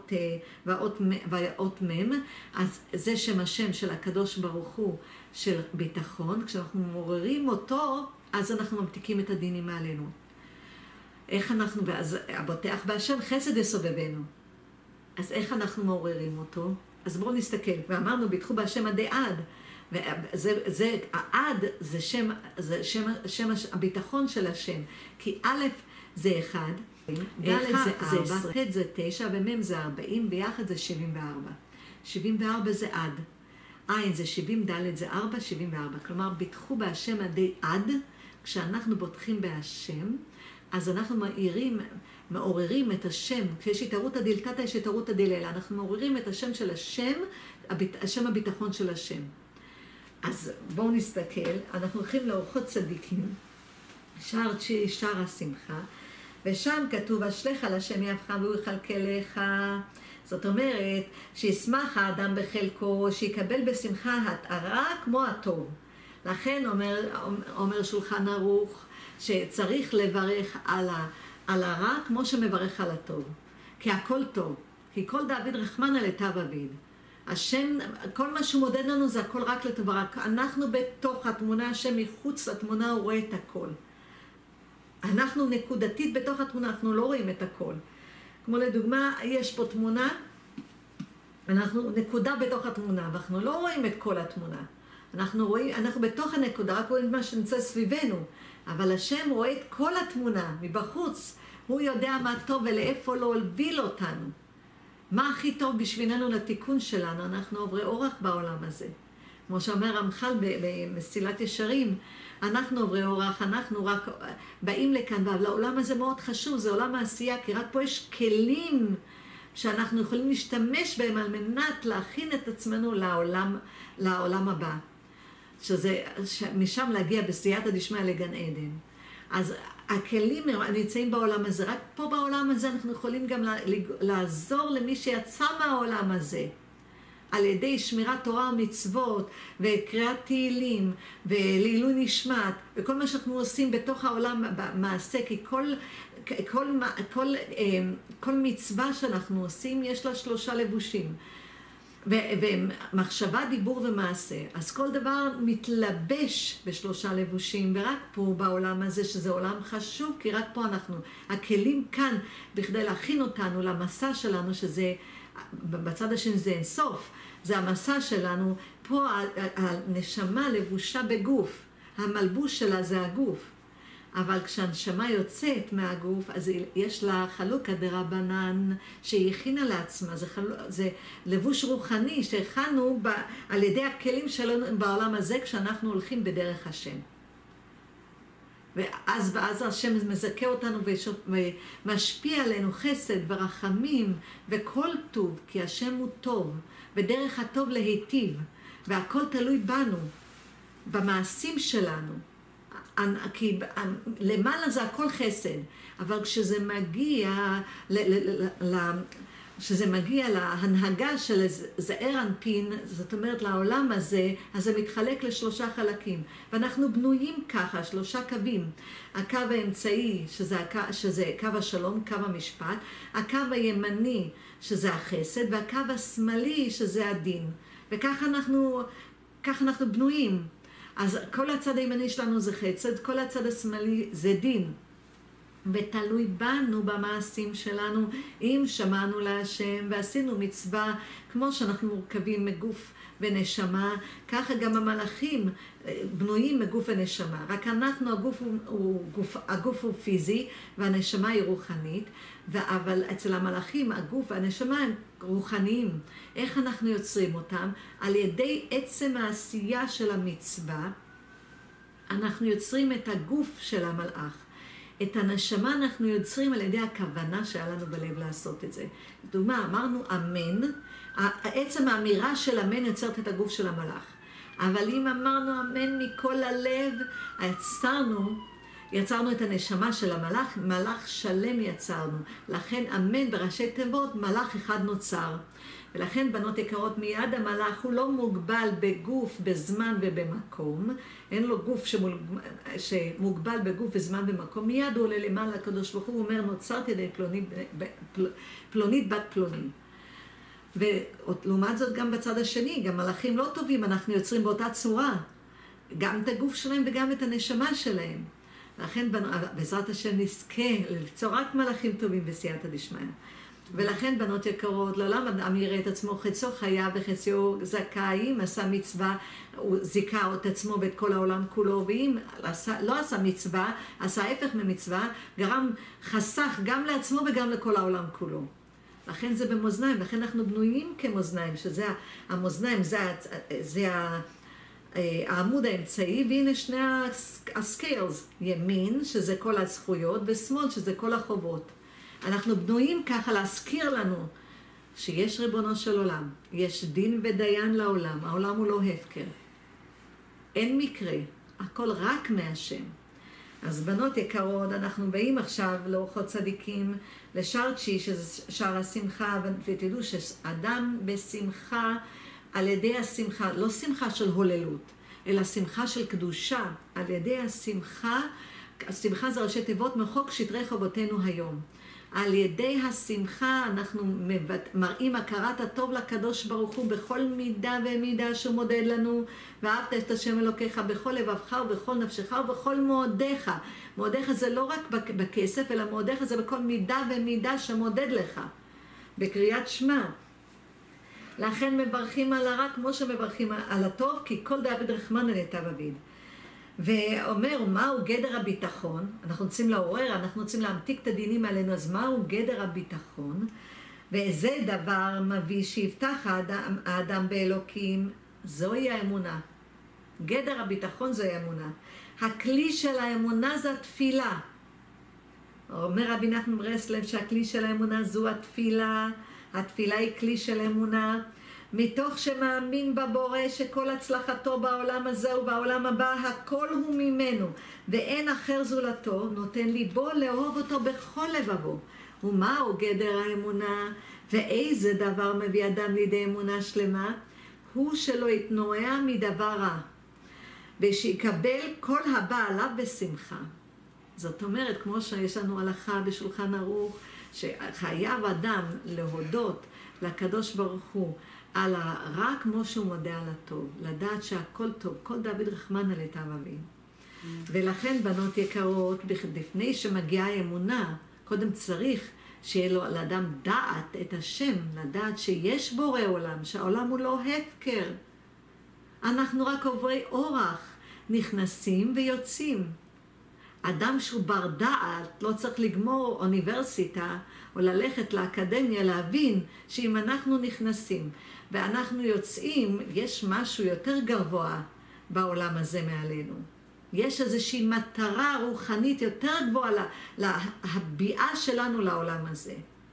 והאות מ', אז זה שם השם של הקדוש ברוך הוא של ביטחון. כשאנחנו מעוררים אותו, אז אנחנו מבטיקים את הדינים מעלינו. איך אנחנו, ואז הבוטח בהשם חסד יסובבנו. אז איך אנחנו מעוררים אותו? אז בואו נסתכל, ואמרנו, ביטחו בהשם עדי עד. וזה, העד זה שם הביטחון של השם. כי א' זה 1, ד' זה 4, ט' זה 9, ומ' זה 40, ביחד זה 74. 74 זה עד. עין זה 70, ד' זה 4, 74. כלומר, ביטחו בהשם עדי עד, כשאנחנו בוטחים בהשם, אז אנחנו מעוררים את השם, כשיש התערותא דילתתא יש התערותא דלילה, אנחנו מעוררים את השם של השם, השם הביטחון של השם. אז בואו נסתכל, אנחנו הולכים לאורחות צדיקים, שער תשיעי, שער השמחה, ושם כתוב, אשליך על השם יהבך והוא יכלכלך. זאת אומרת, שישמח האדם בחלקו, שיקבל בשמחה הרע כמו הטוב. לכן אומר שולחן ערוך, שצריך לברך על הרע כמו שמברך על הטוב. כי הכל טוב. כי כל דוד רחמנא לטב אביד. השם, כל מה שהוא מודד לנו זה הכל רק לטובה. רק אנחנו בתוך התמונה, השם מחוץ לתמונה, הוא רואה את הכל. אנחנו נקודתית בתוך התמונה, אנחנו לא רואים את הכל. כמו לדוגמה, יש פה תמונה, אנחנו נקודה בתוך התמונה, ואנחנו לא רואים את כל התמונה. אנחנו בתוך הנקודה, רק רואים מה שנמצא סביבנו. אבל השם רואה את כל התמונה מבחוץ. הוא יודע מה טוב ולאיפה לא הוביל אותנו. מה הכי טוב בשבילנו לתיקון שלנו? אנחנו עוברי אורח בעולם הזה. כמו שאומר רמח"ל במסילת ישרים, אנחנו עוברי אורח, אנחנו רק באים לכאן, והעולם הזה מאוד חשוב, זה עולם העשייה, כי רק פה יש כלים שאנחנו יכולים להשתמש בהם על מנת להכין את עצמנו לעולם הבא. משם להגיע בסייעתא דשמיא לגן עדן. אז הכלים נמצאים בעולם הזה, רק פה בעולם הזה אנחנו יכולים גם לעזור למי שיצא מהעולם הזה. על ידי שמירת תורה ומצוות, וקריאת תהילים, ולעילוי נשמת, וכל מה שאנחנו עושים בתוך העולם במעשה, כי כל מצווה שאנחנו עושים, יש לה 3 לבושים. ומחשבה, דיבור ומעשה. אז כל דבר מתלבש ב3 לבושים, ורק פה בעולם הזה, שזה עולם חשוב, כי רק פה הכלים כאן, בכדי להכין אותנו למסע שלנו, שזה, בצד השני זה אינסוף, זה המסע שלנו, פה הנשמה לבושה בגוף, המלבוש שלה זה הגוף. אבל כשהנשמה יוצאת מהגוף, אז יש לה חלוקא דרבנן שהיא הכינה לעצמה. זה לבוש רוחני שהכנו על ידי הכלים שלנו בעולם הזה כשאנחנו הולכים בדרך השם. ואז השם מזכה אותנו ומשפיע עלינו חסד ורחמים וכל טוב, כי השם הוא טוב, ודרך הטוב להיטיב, והכל תלוי בנו, במעשים שלנו. כי למעלה זה הכל חסד, אבל כשזה מגיע להנהגה של זעיר אנפין, זאת אומרת לעולם הזה, אז זה מתחלק ל3 חלקים. ואנחנו בנויים ככה, 3 קווים. הקו האמצעי, שזה קו השלום, קו המשפט, הקו הימני, שזה החסד, והקו השמאלי, שזה הדין. וככה אנחנו בנויים. אז כל הצד הימני שלנו זה חסד, כל הצד השמאלי זה דין. ותלוי בנו במעשים שלנו, אם שמענו להשם ועשינו מצווה, כמו שאנחנו מורכבים מגוף ונשמה, ככה גם המלאכים בנויים מגוף ונשמה. רק אנחנו, הגוף הוא פיזי והנשמה היא רוחנית, אבל אצל המלאכים הגוף והנשמה הם רוחניים. איך אנחנו יוצרים אותם? על ידי עצם העשייה של המצווה, אנחנו יוצרים את הגוף של המלאך. את הנשמה אנחנו יוצרים על ידי הכוונה שהיה לנו בלב לעשות את זה. לדוגמה, אמרנו אמן, עצם האמירה של אמן יוצרת את הגוף של המלאך. אבל אם אמרנו אמן מכל הלב, יצרנו את הנשמה של המלאך, מלאך שלם יצרנו. לכן אמן בראשי תיבות, מלאך אחד נוצר. ולכן בנות יקרות, מיד המלאך הוא לא מוגבל בגוף, בזמן ובמקום. אין לו גוף שמוגבל בגוף, בזמן ובמקום. מיד הוא עולה למעלה לקדוש ברוך הוא, אומר, נוצרתי ידי פלונית בת פלוני. ולעומת זאת גם בצד השני, גם מלאכים לא טובים, אנחנו יוצרים באותה צורה. גם את הגוף שלהם וגם את הנשמה שלהם. לכן בעזרת השם נזכה ליצור רק מלאכים טובים בסייעתא דשמיא. ולכן בנות יקרות, לעולם אדם יראה את עצמו חציו חייב וחציו זכאי, אם עשה מצווה, הוא זיכה את עצמו ואת כל העולם כולו, ואם לא עשה מצווה, עשה ההפך ממצווה, חסך גם לעצמו וגם לכל העולם כולו. לכן זה במאזניים, לכן אנחנו בנויים כמאזניים, שזה המאזניים, זה העמוד האמצעי, והנה שני הסקיילס, ימין, שזה כל הזכויות, ושמאל, שזה כל החובות. אנחנו בנויים ככה להזכיר לנו שיש ריבונו של עולם, יש דין ודיין לעולם, העולם הוא לא הפקר. אין מקרה, הכל רק מהשם. אז בנות יקרות, אנחנו באים עכשיו לאורחות צדיקים, לשער תשיעי, שזה שער השמחה, ותדעו שאדם בשמחה, על ידי השמחה, לא שמחה של הוללות, אלא שמחה של קדושה, על ידי השמחה, השמחה זה ראשי תיבות מחוק שטרי חובותינו היום. על ידי השמחה אנחנו מראים הכרת הטוב לקדוש ברוך הוא בכל מידה ומידה שהוא מודד לנו, ואהבת את השם אלוקיך בכל לבבך ובכל נפשך ובכל מאודיך. מאודיך זה לא רק בכסף, אלא מאודיך זה בכל מידה ומידה שמודד לך, בקריאת שמע. לכן מברכים על הרע כמו שמברכים על הטוב, כי כל דוד רחמן על יתב אביד. ואומר, מהו גדר הביטחון? אנחנו רוצים לעורר, אנחנו רוצים להמתיק את הדינים עלינו, אז מהו גדר הביטחון? וזה דבר מביא שיבטח האדם באלוקים, זוהי האמונה. גדר הביטחון זוהי האמונה. הכלי של האמונה זה התפילה. אומר רבי נחמן ברסלב שהכלי של האמונה זו התפילה. התפילה היא כלי של אמונה. מתוך שמאמין בבורא שכל הצלחתו בעולם הזה ובעולם הבא, הכל הוא ממנו, ואין אחר זולתו, נותן ליבו לאהוב אותו בכל לבבו. ומהו גדר האמונה? ואיזה דבר מביא אדם לידי אמונה שלמה? הוא שלא יתנועע מדבר רע, ושיקבל כל הבא עליו בשמחה. זאת אומרת, כמו שיש לנו הלכה בשולחן ערוך, שחייב אדם להודות לקדוש ברוך הוא על הרע כמו שהוא מודה על הטוב, לדעת שהכל טוב, כל דוד רחמן על יתב אביד. ולכן בנות יקרות, לפני שמגיעה האמונה, קודם צריך שיהיה לו לאדם דעת את השם, לדעת שיש בורא עולם, שהעולם הוא לא הפקר. אנחנו רק עוברי אורח, נכנסים ויוצאים. אדם שהוא בר דעת לא צריך לגמור אוניברסיטה או ללכת לאקדמיה להבין שאם אנחנו נכנסים ואנחנו יוצאים, יש משהו יותר גבוה בעולם הזה מעלינו. יש איזושהי מטרה רוחנית יותר גבוהה להביעה שלנו לעולם הזה.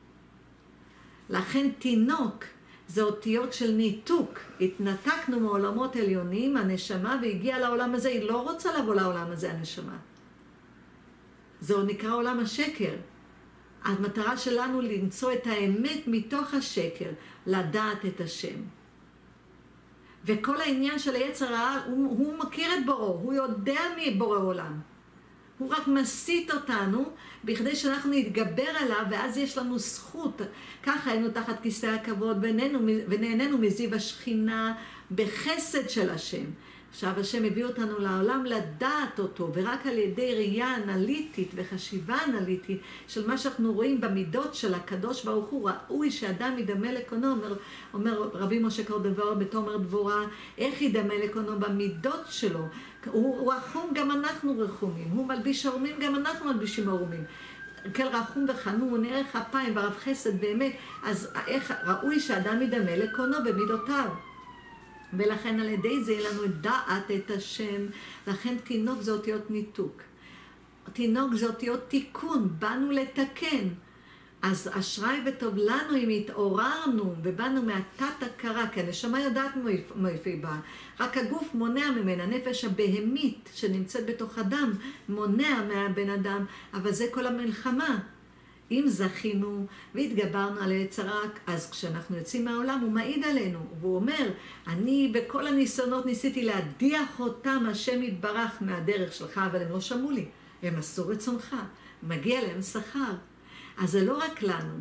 לכן תינוק זה אותיות של ניתוק. התנתקנו מעולמות עליונים, הנשמה, והגיעה לעולם הזה. היא לא רוצה לבוא לעולם הזה, הנשמה. זהו נקרא עולם השקר. המטרה שלנו למצוא את האמת מתוך השקר, לדעת את השם. וכל העניין של היצר הרע, הוא מכיר את בוראו, הוא יודע מי בורא עולם. הוא רק מסית אותנו בכדי שאנחנו נתגבר עליו, ואז יש לנו זכות. ככה היינו תחת כיסא הכבוד ונהנינו מזיו השכינה בחסד של השם. עכשיו השם הביא אותנו לעולם לדעת אותו, ורק על ידי ראייה אנליטית וחשיבה אנליטית של מה שאנחנו רואים במידות של הקדוש ברוך הוא, ראוי שאדם ידמה לקונו, אומר רבי משה קורדובר בתומר דבורה, איך ידמה לקונו במידות שלו? הוא רחום, גם אנחנו רחומים, הוא מלביש ערומים, גם אנחנו מלבישים ערומים. כל רחום וחנון, ערך אפיים ורב חסד באמת, אז איך ראוי שאדם ידמה לקונו במידותיו? ולכן על ידי זה יהיה לנו דעת את השם, לכן תינוק זה אותיות ניתוק. תינוק זה אותיות תיקון, באנו לתקן. אז אשראי וטוב לנו אם התעוררנו ובאנו מהתת הכרה, כי הנשמה יודעת מאיפה היא באה. רק הגוף מונע ממנה, הנפש הבהמית שנמצאת בתוך אדם מונע מהבן אדם, אבל זה כל המלחמה. אם זכינו והתגברנו על היצר, אז כשאנחנו יוצאים מהעולם הוא מעיד עלינו, והוא אומר, אני בכל הניסיונות ניסיתי להדיח אותם, השם יתברך מהדרך שלך, אבל הם לא שמעו לי, הם עשו רצונך, מגיע להם שכר. אז זה לא רק לנו,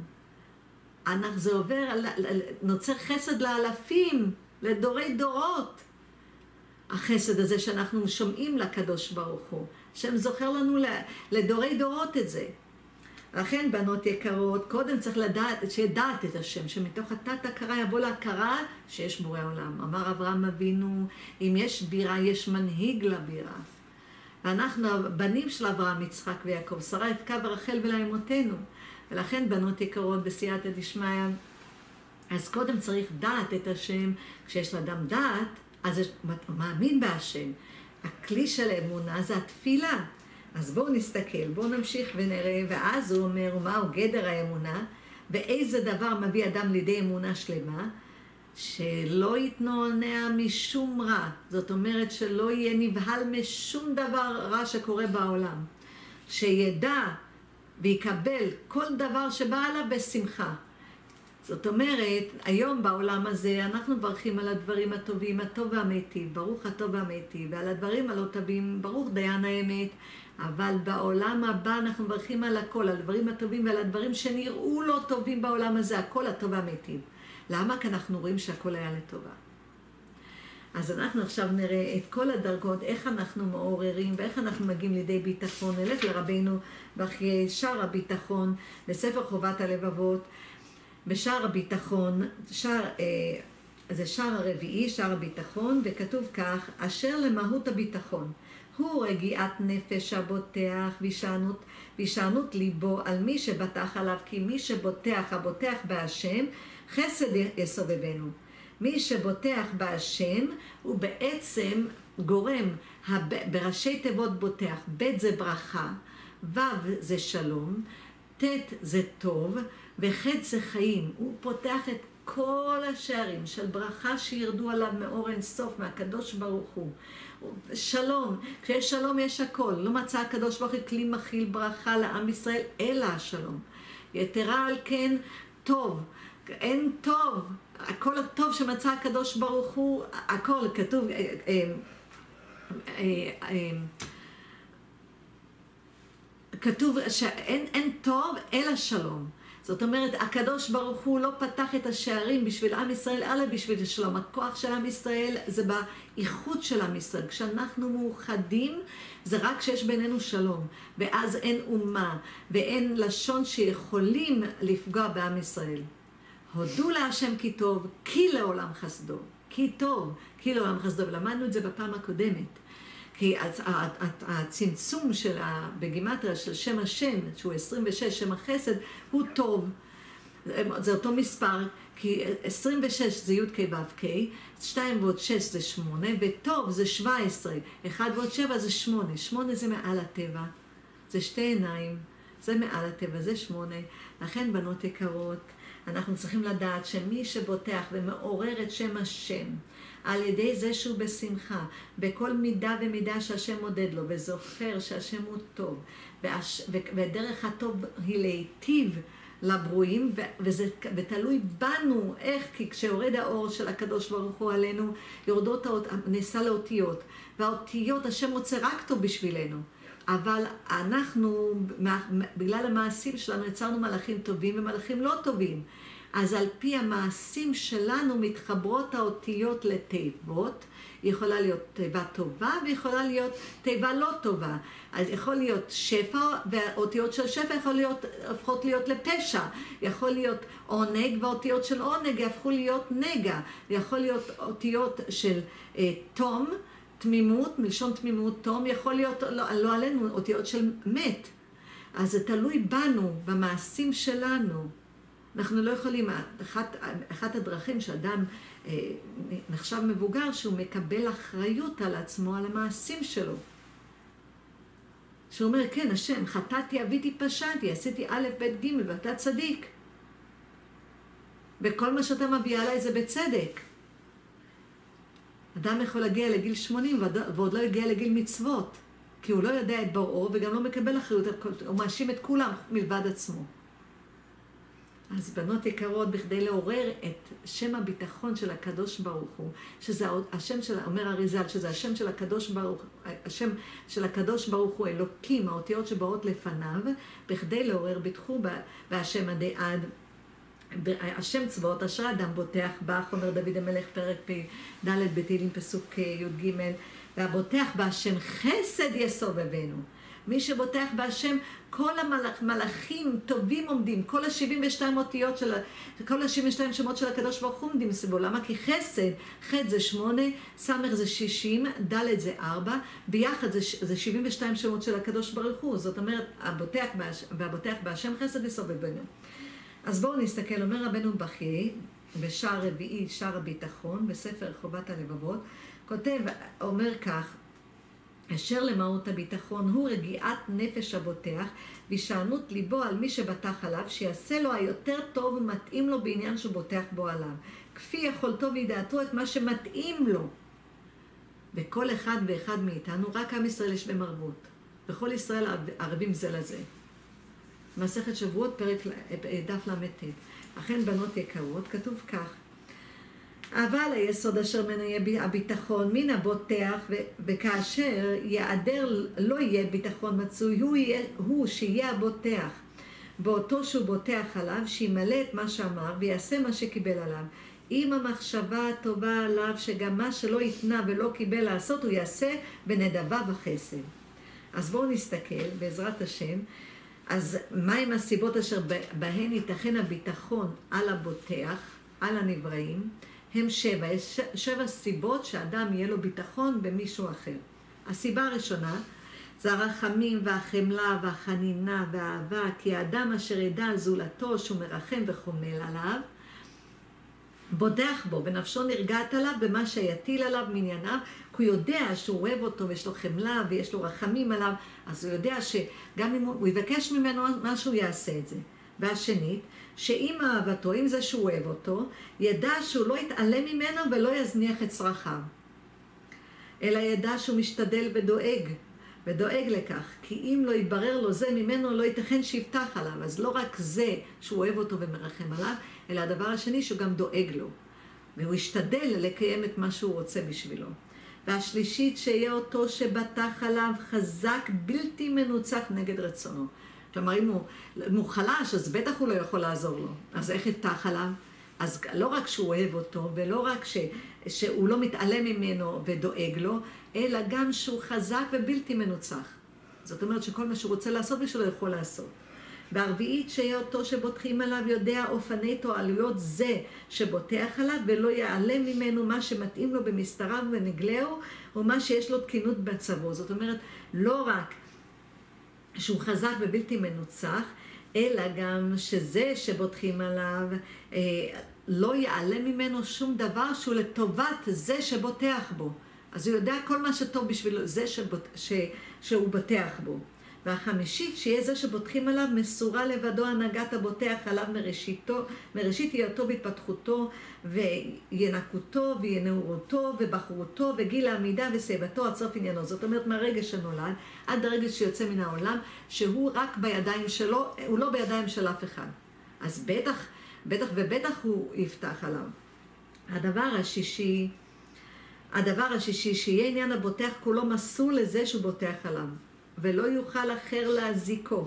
זה עובר, נוצר חסד לאלפים, לדורי דורות. החסד הזה שאנחנו שומעים לקדוש ברוך הוא, השם זוכר לנו לדורי דורות את זה. לכן בנות יקרות, קודם צריך שידעת את השם, שמתוך התת הכרה יבוא להכרה שיש בורא עולם. אמר אברהם אבינו, אם יש בירה, יש מנהיג לבירה. ואנחנו הבנים של אברהם, יצחק ויעקב, שרה, רבקה ורחל ולאמותינו. ולכן בנות יקרות בסייעתא דשמיא, אז קודם צריך דעת את השם. כשיש לאדם דעת, אז הוא מאמין בהשם. הכלי של האמונה זה התפילה. אז בואו נסתכל, בואו נמשיך ונראה, ואז הוא אומר, מהו גדר האמונה, ואיזה דבר מביא אדם לידי אמונה שלמה, שלא יתנועע משום רע. זאת אומרת שלא יהיה נבהל משום דבר רע שקורה בעולם. שידע ויקבל כל דבר שבא עליו בשמחה. זאת אומרת, היום בעולם הזה אנחנו מברכים על הדברים הטובים, הטוב והמיטיב, ברוך הטוב והמיטיב, ועל הדברים הלא טובים, ברוך דיין האמת, אבל בעולם הבא אנחנו מברכים על הכל, על הדברים הטובים ועל הדברים שנראו לא טובים בעולם הזה, הכל הטוב והמיטיב. למה? כי אנחנו רואים שהכל היה לטובה. אז אנחנו עכשיו נראה את כל הדרגות, איך אנחנו מעוררים ואיך אנחנו מגיעים לידי ביטחון. נלך לרבינו בחיי שער הביטחון, בספר חובת הלבבות, בשער הביטחון, זה שער הרביעי, שער הביטחון, וכתוב כך, אשר למהות הביטחון, הוא רגיעת נפש הבוטח וישענות ליבו על מי שבטח עליו, כי מי שבוטח, הבוטח בהשם, חסד יסובבנו. מי שבוטח בהשם הוא בעצם גורם, בראשי תיבות בוטח, ב' זה ברכה, ו' זה שלום, ט' זה טוב, וח' זה חיים. הוא פותח את כל השערים של ברכה שירדו עליו מאור אין סוף, מהקדוש ברוך הוא. שלום, כשיש שלום יש הכל. לא מצא הקדוש ברוך הוא כלי מכיל ברכה לעם ישראל, אלא השלום. יתרה על כן, טוב. אין טוב. הכל הטוב שמצא הקדוש ברוך הוא, הכל כתוב, כתוב שאין טוב אלא שלום. זאת אומרת, הקדוש ברוך הוא לא פתח את השערים בשביל עם ישראל, אלא בשביל שלום. הכוח של עם ישראל זה באיחוד של עם ישראל. כשאנחנו מאוחדים, זה רק כשיש בינינו שלום. ואז אין אומה ואין לשון שיכולים לפגוע בעם ישראל. הודו להשם כי טוב, כי לעולם חסדו. כי טוב, כי לעולם חסדו. ולמדנו את זה בפעם הקודמת. כי הצמצום בגימטריה של שם השם, שהוא 26, שם החסד, הוא טוב. זה אותו מספר, כי 26 זה י' כ' ו' כ', 2 ועוד 6 זה 8, וטוב זה 17, 1 ועוד 7 זה 8. 8 זה מעל הטבע, זה שתי עיניים, זה מעל הטבע, זה 8. לכן בנות יקרות, אנחנו צריכים לדעת שמי שבוטח ומעורר את שם השם, על ידי זה שהוא בשמחה, בכל מידה ומידה שהשם מודד לו, וזוכר שהשם הוא טוב, ודרך הטוב היא להיטיב לברואים, ותלוי בנו איך, כי כשיורד האור של הקדוש ברוך הוא עלינו, יורדות נעשה לאותיות, והאותיות השם רוצה רק טוב בשבילנו. אבל אנחנו, בגלל המעשים שלנו, יצרנו מלאכים טובים ומלאכים לא טובים. אז על פי המעשים שלנו מתחברות האותיות לתיבות. יכולה להיות תיבה טובה ויכולה להיות תיבה לא טובה. אז יכול להיות שפע, והאותיות של שפע הופכות להיות לפשע. יכול להיות עונג, והאותיות של עונג יהפכו להיות נגע. יכול להיות אותיות של תום, תמימות, מלשון תמימות תום, יכול להיות, לא עלינו, אותיות של מת. אז זה תלוי בנו, במעשים שלנו. אנחנו לא יכולים, אחת הדרכים שאדם נחשב מבוגר, שהוא מקבל אחריות על עצמו, על המעשים שלו. שהוא אומר, כן, השם, חטאתי, אביתי, פשעתי, עשיתי א', ב', ג', ואתה צדיק. וכל מה שאתה מביא עליי זה בצדק. אדם יכול להגיע לגיל 80 ועוד לא יגיע לגיל מצוות, כי הוא לא יודע את בוראו וגם לא מקבל אחריות, הוא מאשים את כולם מלבד עצמו. אז בנות יקרות, בכדי לעורר את שם הביטחון של הקדוש ברוך הוא, שזה השם של, אומר אריזל, שזה השם של הקדוש ברוך, השם של הקדוש ברוך הוא אלוקים, האותיות שבאות לפניו, בכדי לעורר ביטחו בהשם עדי עד, השם צבאות אשר אדם בוטח בך, אומר דוד המלך פרק פ' ד' בתהילים פסוק י"ג, והבוטח בהשם חסד יסובבנו. מי שבוטח בהשם, כל המלאכים טובים עומדים, כל ה-72 אותיות של, כל ה-72 שמות של הקדוש ברוך הוא עומדים סביבו. למה? כי חסד, ח' זה 8, סמך זה 60, ד' זה 4, ביחד זה 72 שמות של הקדוש ברוך הוא. זאת אומרת, והבוטח בהשם חסד יסובבנו. אז בואו נסתכל, אומר רבנו בכי, בשער רביעי, שער הביטחון, בספר חובת הלבבות, כותב, אומר כך, אשר למהות הביטחון הוא רגיעת נפש הבוטח, וישענות ליבו על מי שבטח עליו, שיעשה לו היותר טוב ומתאים לו בעניין שבוטח בו עליו. כפי יכולתו וידעתו את מה שמתאים לו. בכל אחד ואחד מאיתנו, רק עם ישראל יש בהם ערבות. בכל ישראל ערבים זה לזה. מסכת שבועות, פרק דף ל"ט. אכן בנות יקרות, כתוב כך. אבל היסוד אשר ממנו יהיה הביטחון מן הבוטח, וכאשר יעדר לא יהיה ביטחון מצוי, הוא שיהיה הבוטח. באותו שהוא בוטח עליו, שימלא את מה שאמר ויעשה מה שקיבל עליו. אם המחשבה הטובה עליו שגם מה שלא יתנה ולא קיבל לעשות, הוא יעשה בנדבה וחסד. אז בואו נסתכל בעזרת השם. אז מהם הסיבות אשר בהן ייתכן הביטחון על הבוטח, על הנבראים? הם 7. יש 7 סיבות שאדם יהיה לו ביטחון במישהו אחר. הסיבה הראשונה זה הרחמים והחמלה והחנינה והאהבה, כי האדם אשר ידע על זולתו שהוא מרחם וחומל עליו, בוטח בו ונפשו נרגעת עליו במה שיטיל עליו מענייניו, כי הוא יודע שהוא אוהב אותו ויש לו חמלה ויש לו רחמים עליו, אז הוא יודע שגם אם הוא יבקש ממנו משהו יעשה את זה. והשנית, שאם אהבתו, אם זה שהוא אוהב אותו, ידע שהוא לא יתעלם ממנו ולא יזניח את צרכיו. אלא ידע שהוא משתדל ודואג לכך, כי אם לא יתברר לו זה ממנו, לא ייתכן שיפתח עליו. אז לא רק זה שהוא אוהב אותו ומרחם עליו, אלא הדבר השני שהוא גם דואג לו. והוא ישתדל לקיים את מה שהוא רוצה בשבילו. והשלישית, שיהיה אותו שבטח עליו חזק בלתי מנוצח נגד רצונו. כלומר, אם הוא חלש, אז בטח הוא לא יכול לעזור לו. אז איך יפתח עליו? אז לא רק שהוא אוהב אותו, ולא רק שהוא לא מתעלם ממנו ודואג לו, אלא גם שהוא חזק ובלתי מנוצח. זאת אומרת שכל מה שהוא רוצה לעשות בשבילו יכול לעשות. והרביעית, שיהיה אותו שבוטחים עליו יודע אופני תועלויות זה שבוטח עליו, ולא יעלם ממנו מה שמתאים לו במסתריו ונגלהו, או מה שיש לו תקינות בצבו. זאת אומרת, לא רק שהוא חזק ובלתי מנוצח, אלא גם שזה שבוטחים עליו לא יעלם ממנו שום דבר שהוא לטובת זה שבוטח בו. אז הוא יודע כל מה שטוב בשביל זה שהוא בוטח בו. והחמישית, שיהיה זה שבוטחים עליו מסורה לבדו הנהגת הבוטח עליו מראשית היותו בהתפתחותו וינקותו וינעורותו ובחרותו וגיל העמידה ושיבתו עד סוף עניינו. זאת אומרת, מהרגע שנולד עד הרגע שיוצא מן העולם, שהוא רק בידיים שלו, הוא לא בידיים של אף אחד. אז בטח הוא יפתח עליו. הדבר השישי, שיהיה עניין הבוטח כולו מסור לזה שהוא בוטח עליו. ולא יוכל אחר להזיקו,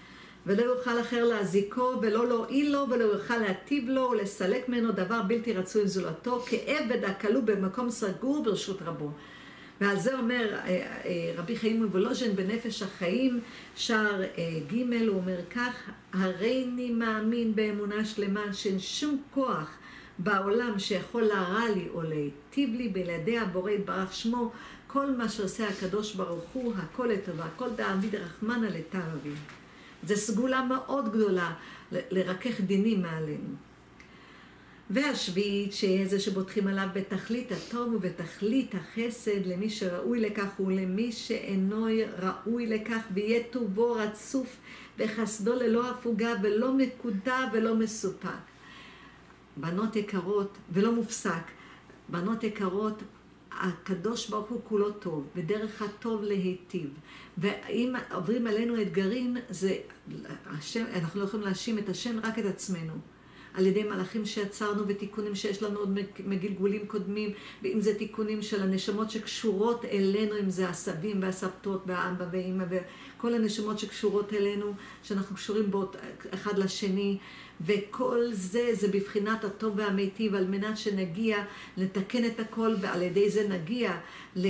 ולא להועיל לו, ולא יוכל להטיב לו, ולסלק ממנו דבר בלתי רצוי עם זולתו, כעבד הכלוא במקום סגור ברשות רבו. ועל זה אומר רבי חיים מוולוז'ין בנפש החיים, שער ג' הוא אומר כך, הריני מאמין באמונה שלמה שאין שום כוח בעולם שיכול להרע לי או להיטיב לי בלעדי הבורא יתברך שמו, כל מה שעושה הקדוש ברוך הוא, הכל לטובה, הכל דעביד רחמנא לטהרבין. זו סגולה מאוד גדולה לרכך דינים מעלינו. והשביעית, שיהיה זה שבוטחים עליו בתכלית הטוב ובתכלית החסד, למי שראוי לכך ולמי שאינו ראוי לכך, ויהיה טובו רצוף וחסדו ללא הפוגה ולא מקודע ולא מסופק. בנות יקרות, ולא מופסק, בנות יקרות, הקדוש ברוך הוא כולו טוב, בדרך הטוב להיטיב. ואם עוברים עלינו אתגרים, אנחנו לא יכולים להאשים את השם, רק את עצמנו. על ידי מלאכים שיצרנו ותיקונים שיש לנו עוד מגלגולים קודמים, ואם זה תיקונים של הנשמות שקשורות אלינו, אם זה הסבים והסבתות והאבא ואמא וכל הנשמות שקשורות אלינו, שאנחנו קשורים בו אחד לשני, וכל זה בבחינת הטוב והמיטיב, על מנת שנגיע לתקן את הכל, ועל ידי זה נגיע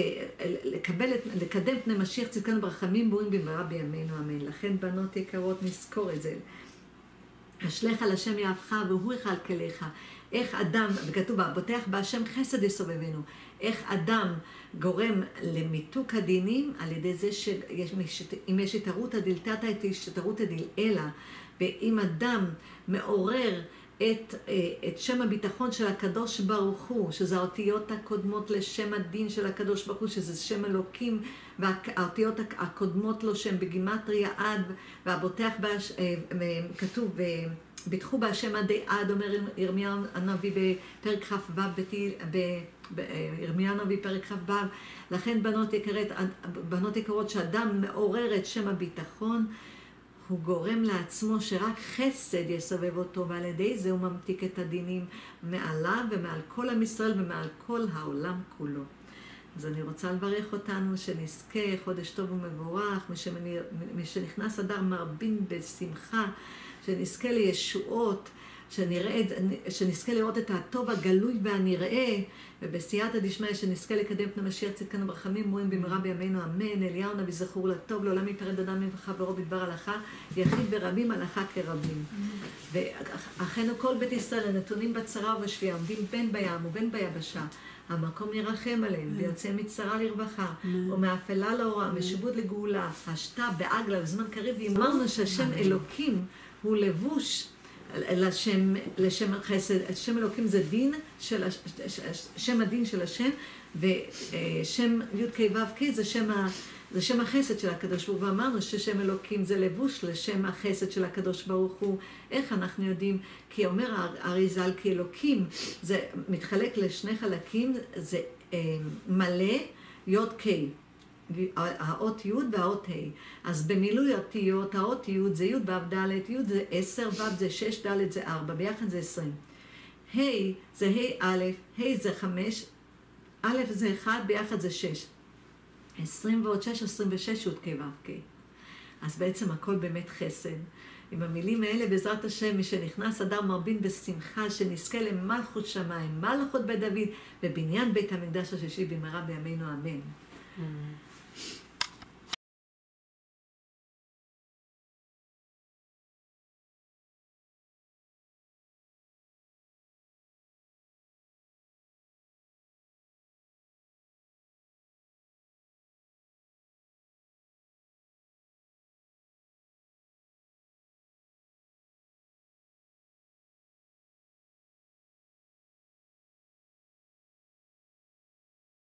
לקדם פני משיח צדקנו ברחמים ברורים במהרה בימינו אמן. לכן בנות יקרות נזכור את זה. אשליך על השם יאהבך והוא יכלכלך. איך אדם, וכתוב בוטח בהשם חסד יסובבנו, איך אדם גורם למיתוק הדינים על ידי זה שאם יש התערותא דילתתא התערותא דילעילא, ואם אדם מעורר את שם הביטחון של הקדוש ברוך הוא, שזה האותיות הקודמות לשם הדין של הקדוש ברוך הוא, שזה שם אלוקים, והאותיות הקודמות לו שהם בגימטריה עד, והבוטח כתוב, ביטחו בהשם עדי עד, אומר ירמיהו הנביא בפרק כ"ו, ירמיהו הנביא פרק כ"ו. לכן בנות יקרות, שאדם מעורר את שם הביטחון, הוא גורם לעצמו שרק חסד יסובב אותו, ועל ידי זה הוא ממתיק את הדינים מעליו ומעל כל עם ישראל ומעל כל העולם כולו. אז אני רוצה לברך אותנו שנזכה חודש טוב ומבורך, משנכנס אדר מרבין בשמחה, שנזכה לישועות, שנזכה לראות את הטוב הגלוי והנראה, ובסייעתא דשמיא שנזכה לקדם פני משיח צדקנו ברחמים ברורים במהרה בימינו אמן. אליהו נביא זכור לטוב, לעולם ייפרד אדם מחברו בדבר הלכה, יחיד ברבים הלכה כרבים. ואכן כל בית ישראל הנתונים בצרה ובשבייה, עומדים בין בים ובין ביבשה, המקום ירחם עליהם, ויוצא מצרה לרווחה, ומאפלה לאורה, משעבוד לגאולה, השתה בעגלה בזמן קריב. ואמרנו שהשם אלוקים הוא לבוש לשם חסד. שם אלוקים זה דין של שם הדין של השם, ושם י' כ' ו' כ' זה שם החסד של הקדוש ברוך הוא. ואמרנו ששם אלוקים זה לבוש לשם החסד של הקדוש ברוך הוא. איך אנחנו יודעים? כי אומר אריז"ל, כי אלוקים זה מתחלק לשני חלקים, זה מלא י' כ', האות י' והאות ה'. אז במילוי אותיות, האות י' זה י' ו' ד', י' זה 10, ו' זה 6, ד' זה 4, ביחד זה 20. ה' זה ה' א', ה' זה 5, א' זה 1, ביחד זה 6. 20 ועוד 6, 26 י' כ' ו' כ'. אז בעצם הכל באמת חסד. עם המילים האלה בעזרת השם, משנכנס אדר מרבין בשמחה, שנזכה למלכות שמיים, מלכות בית דוד, ובניין בית המקדש השישי במהרה בימינו אמן.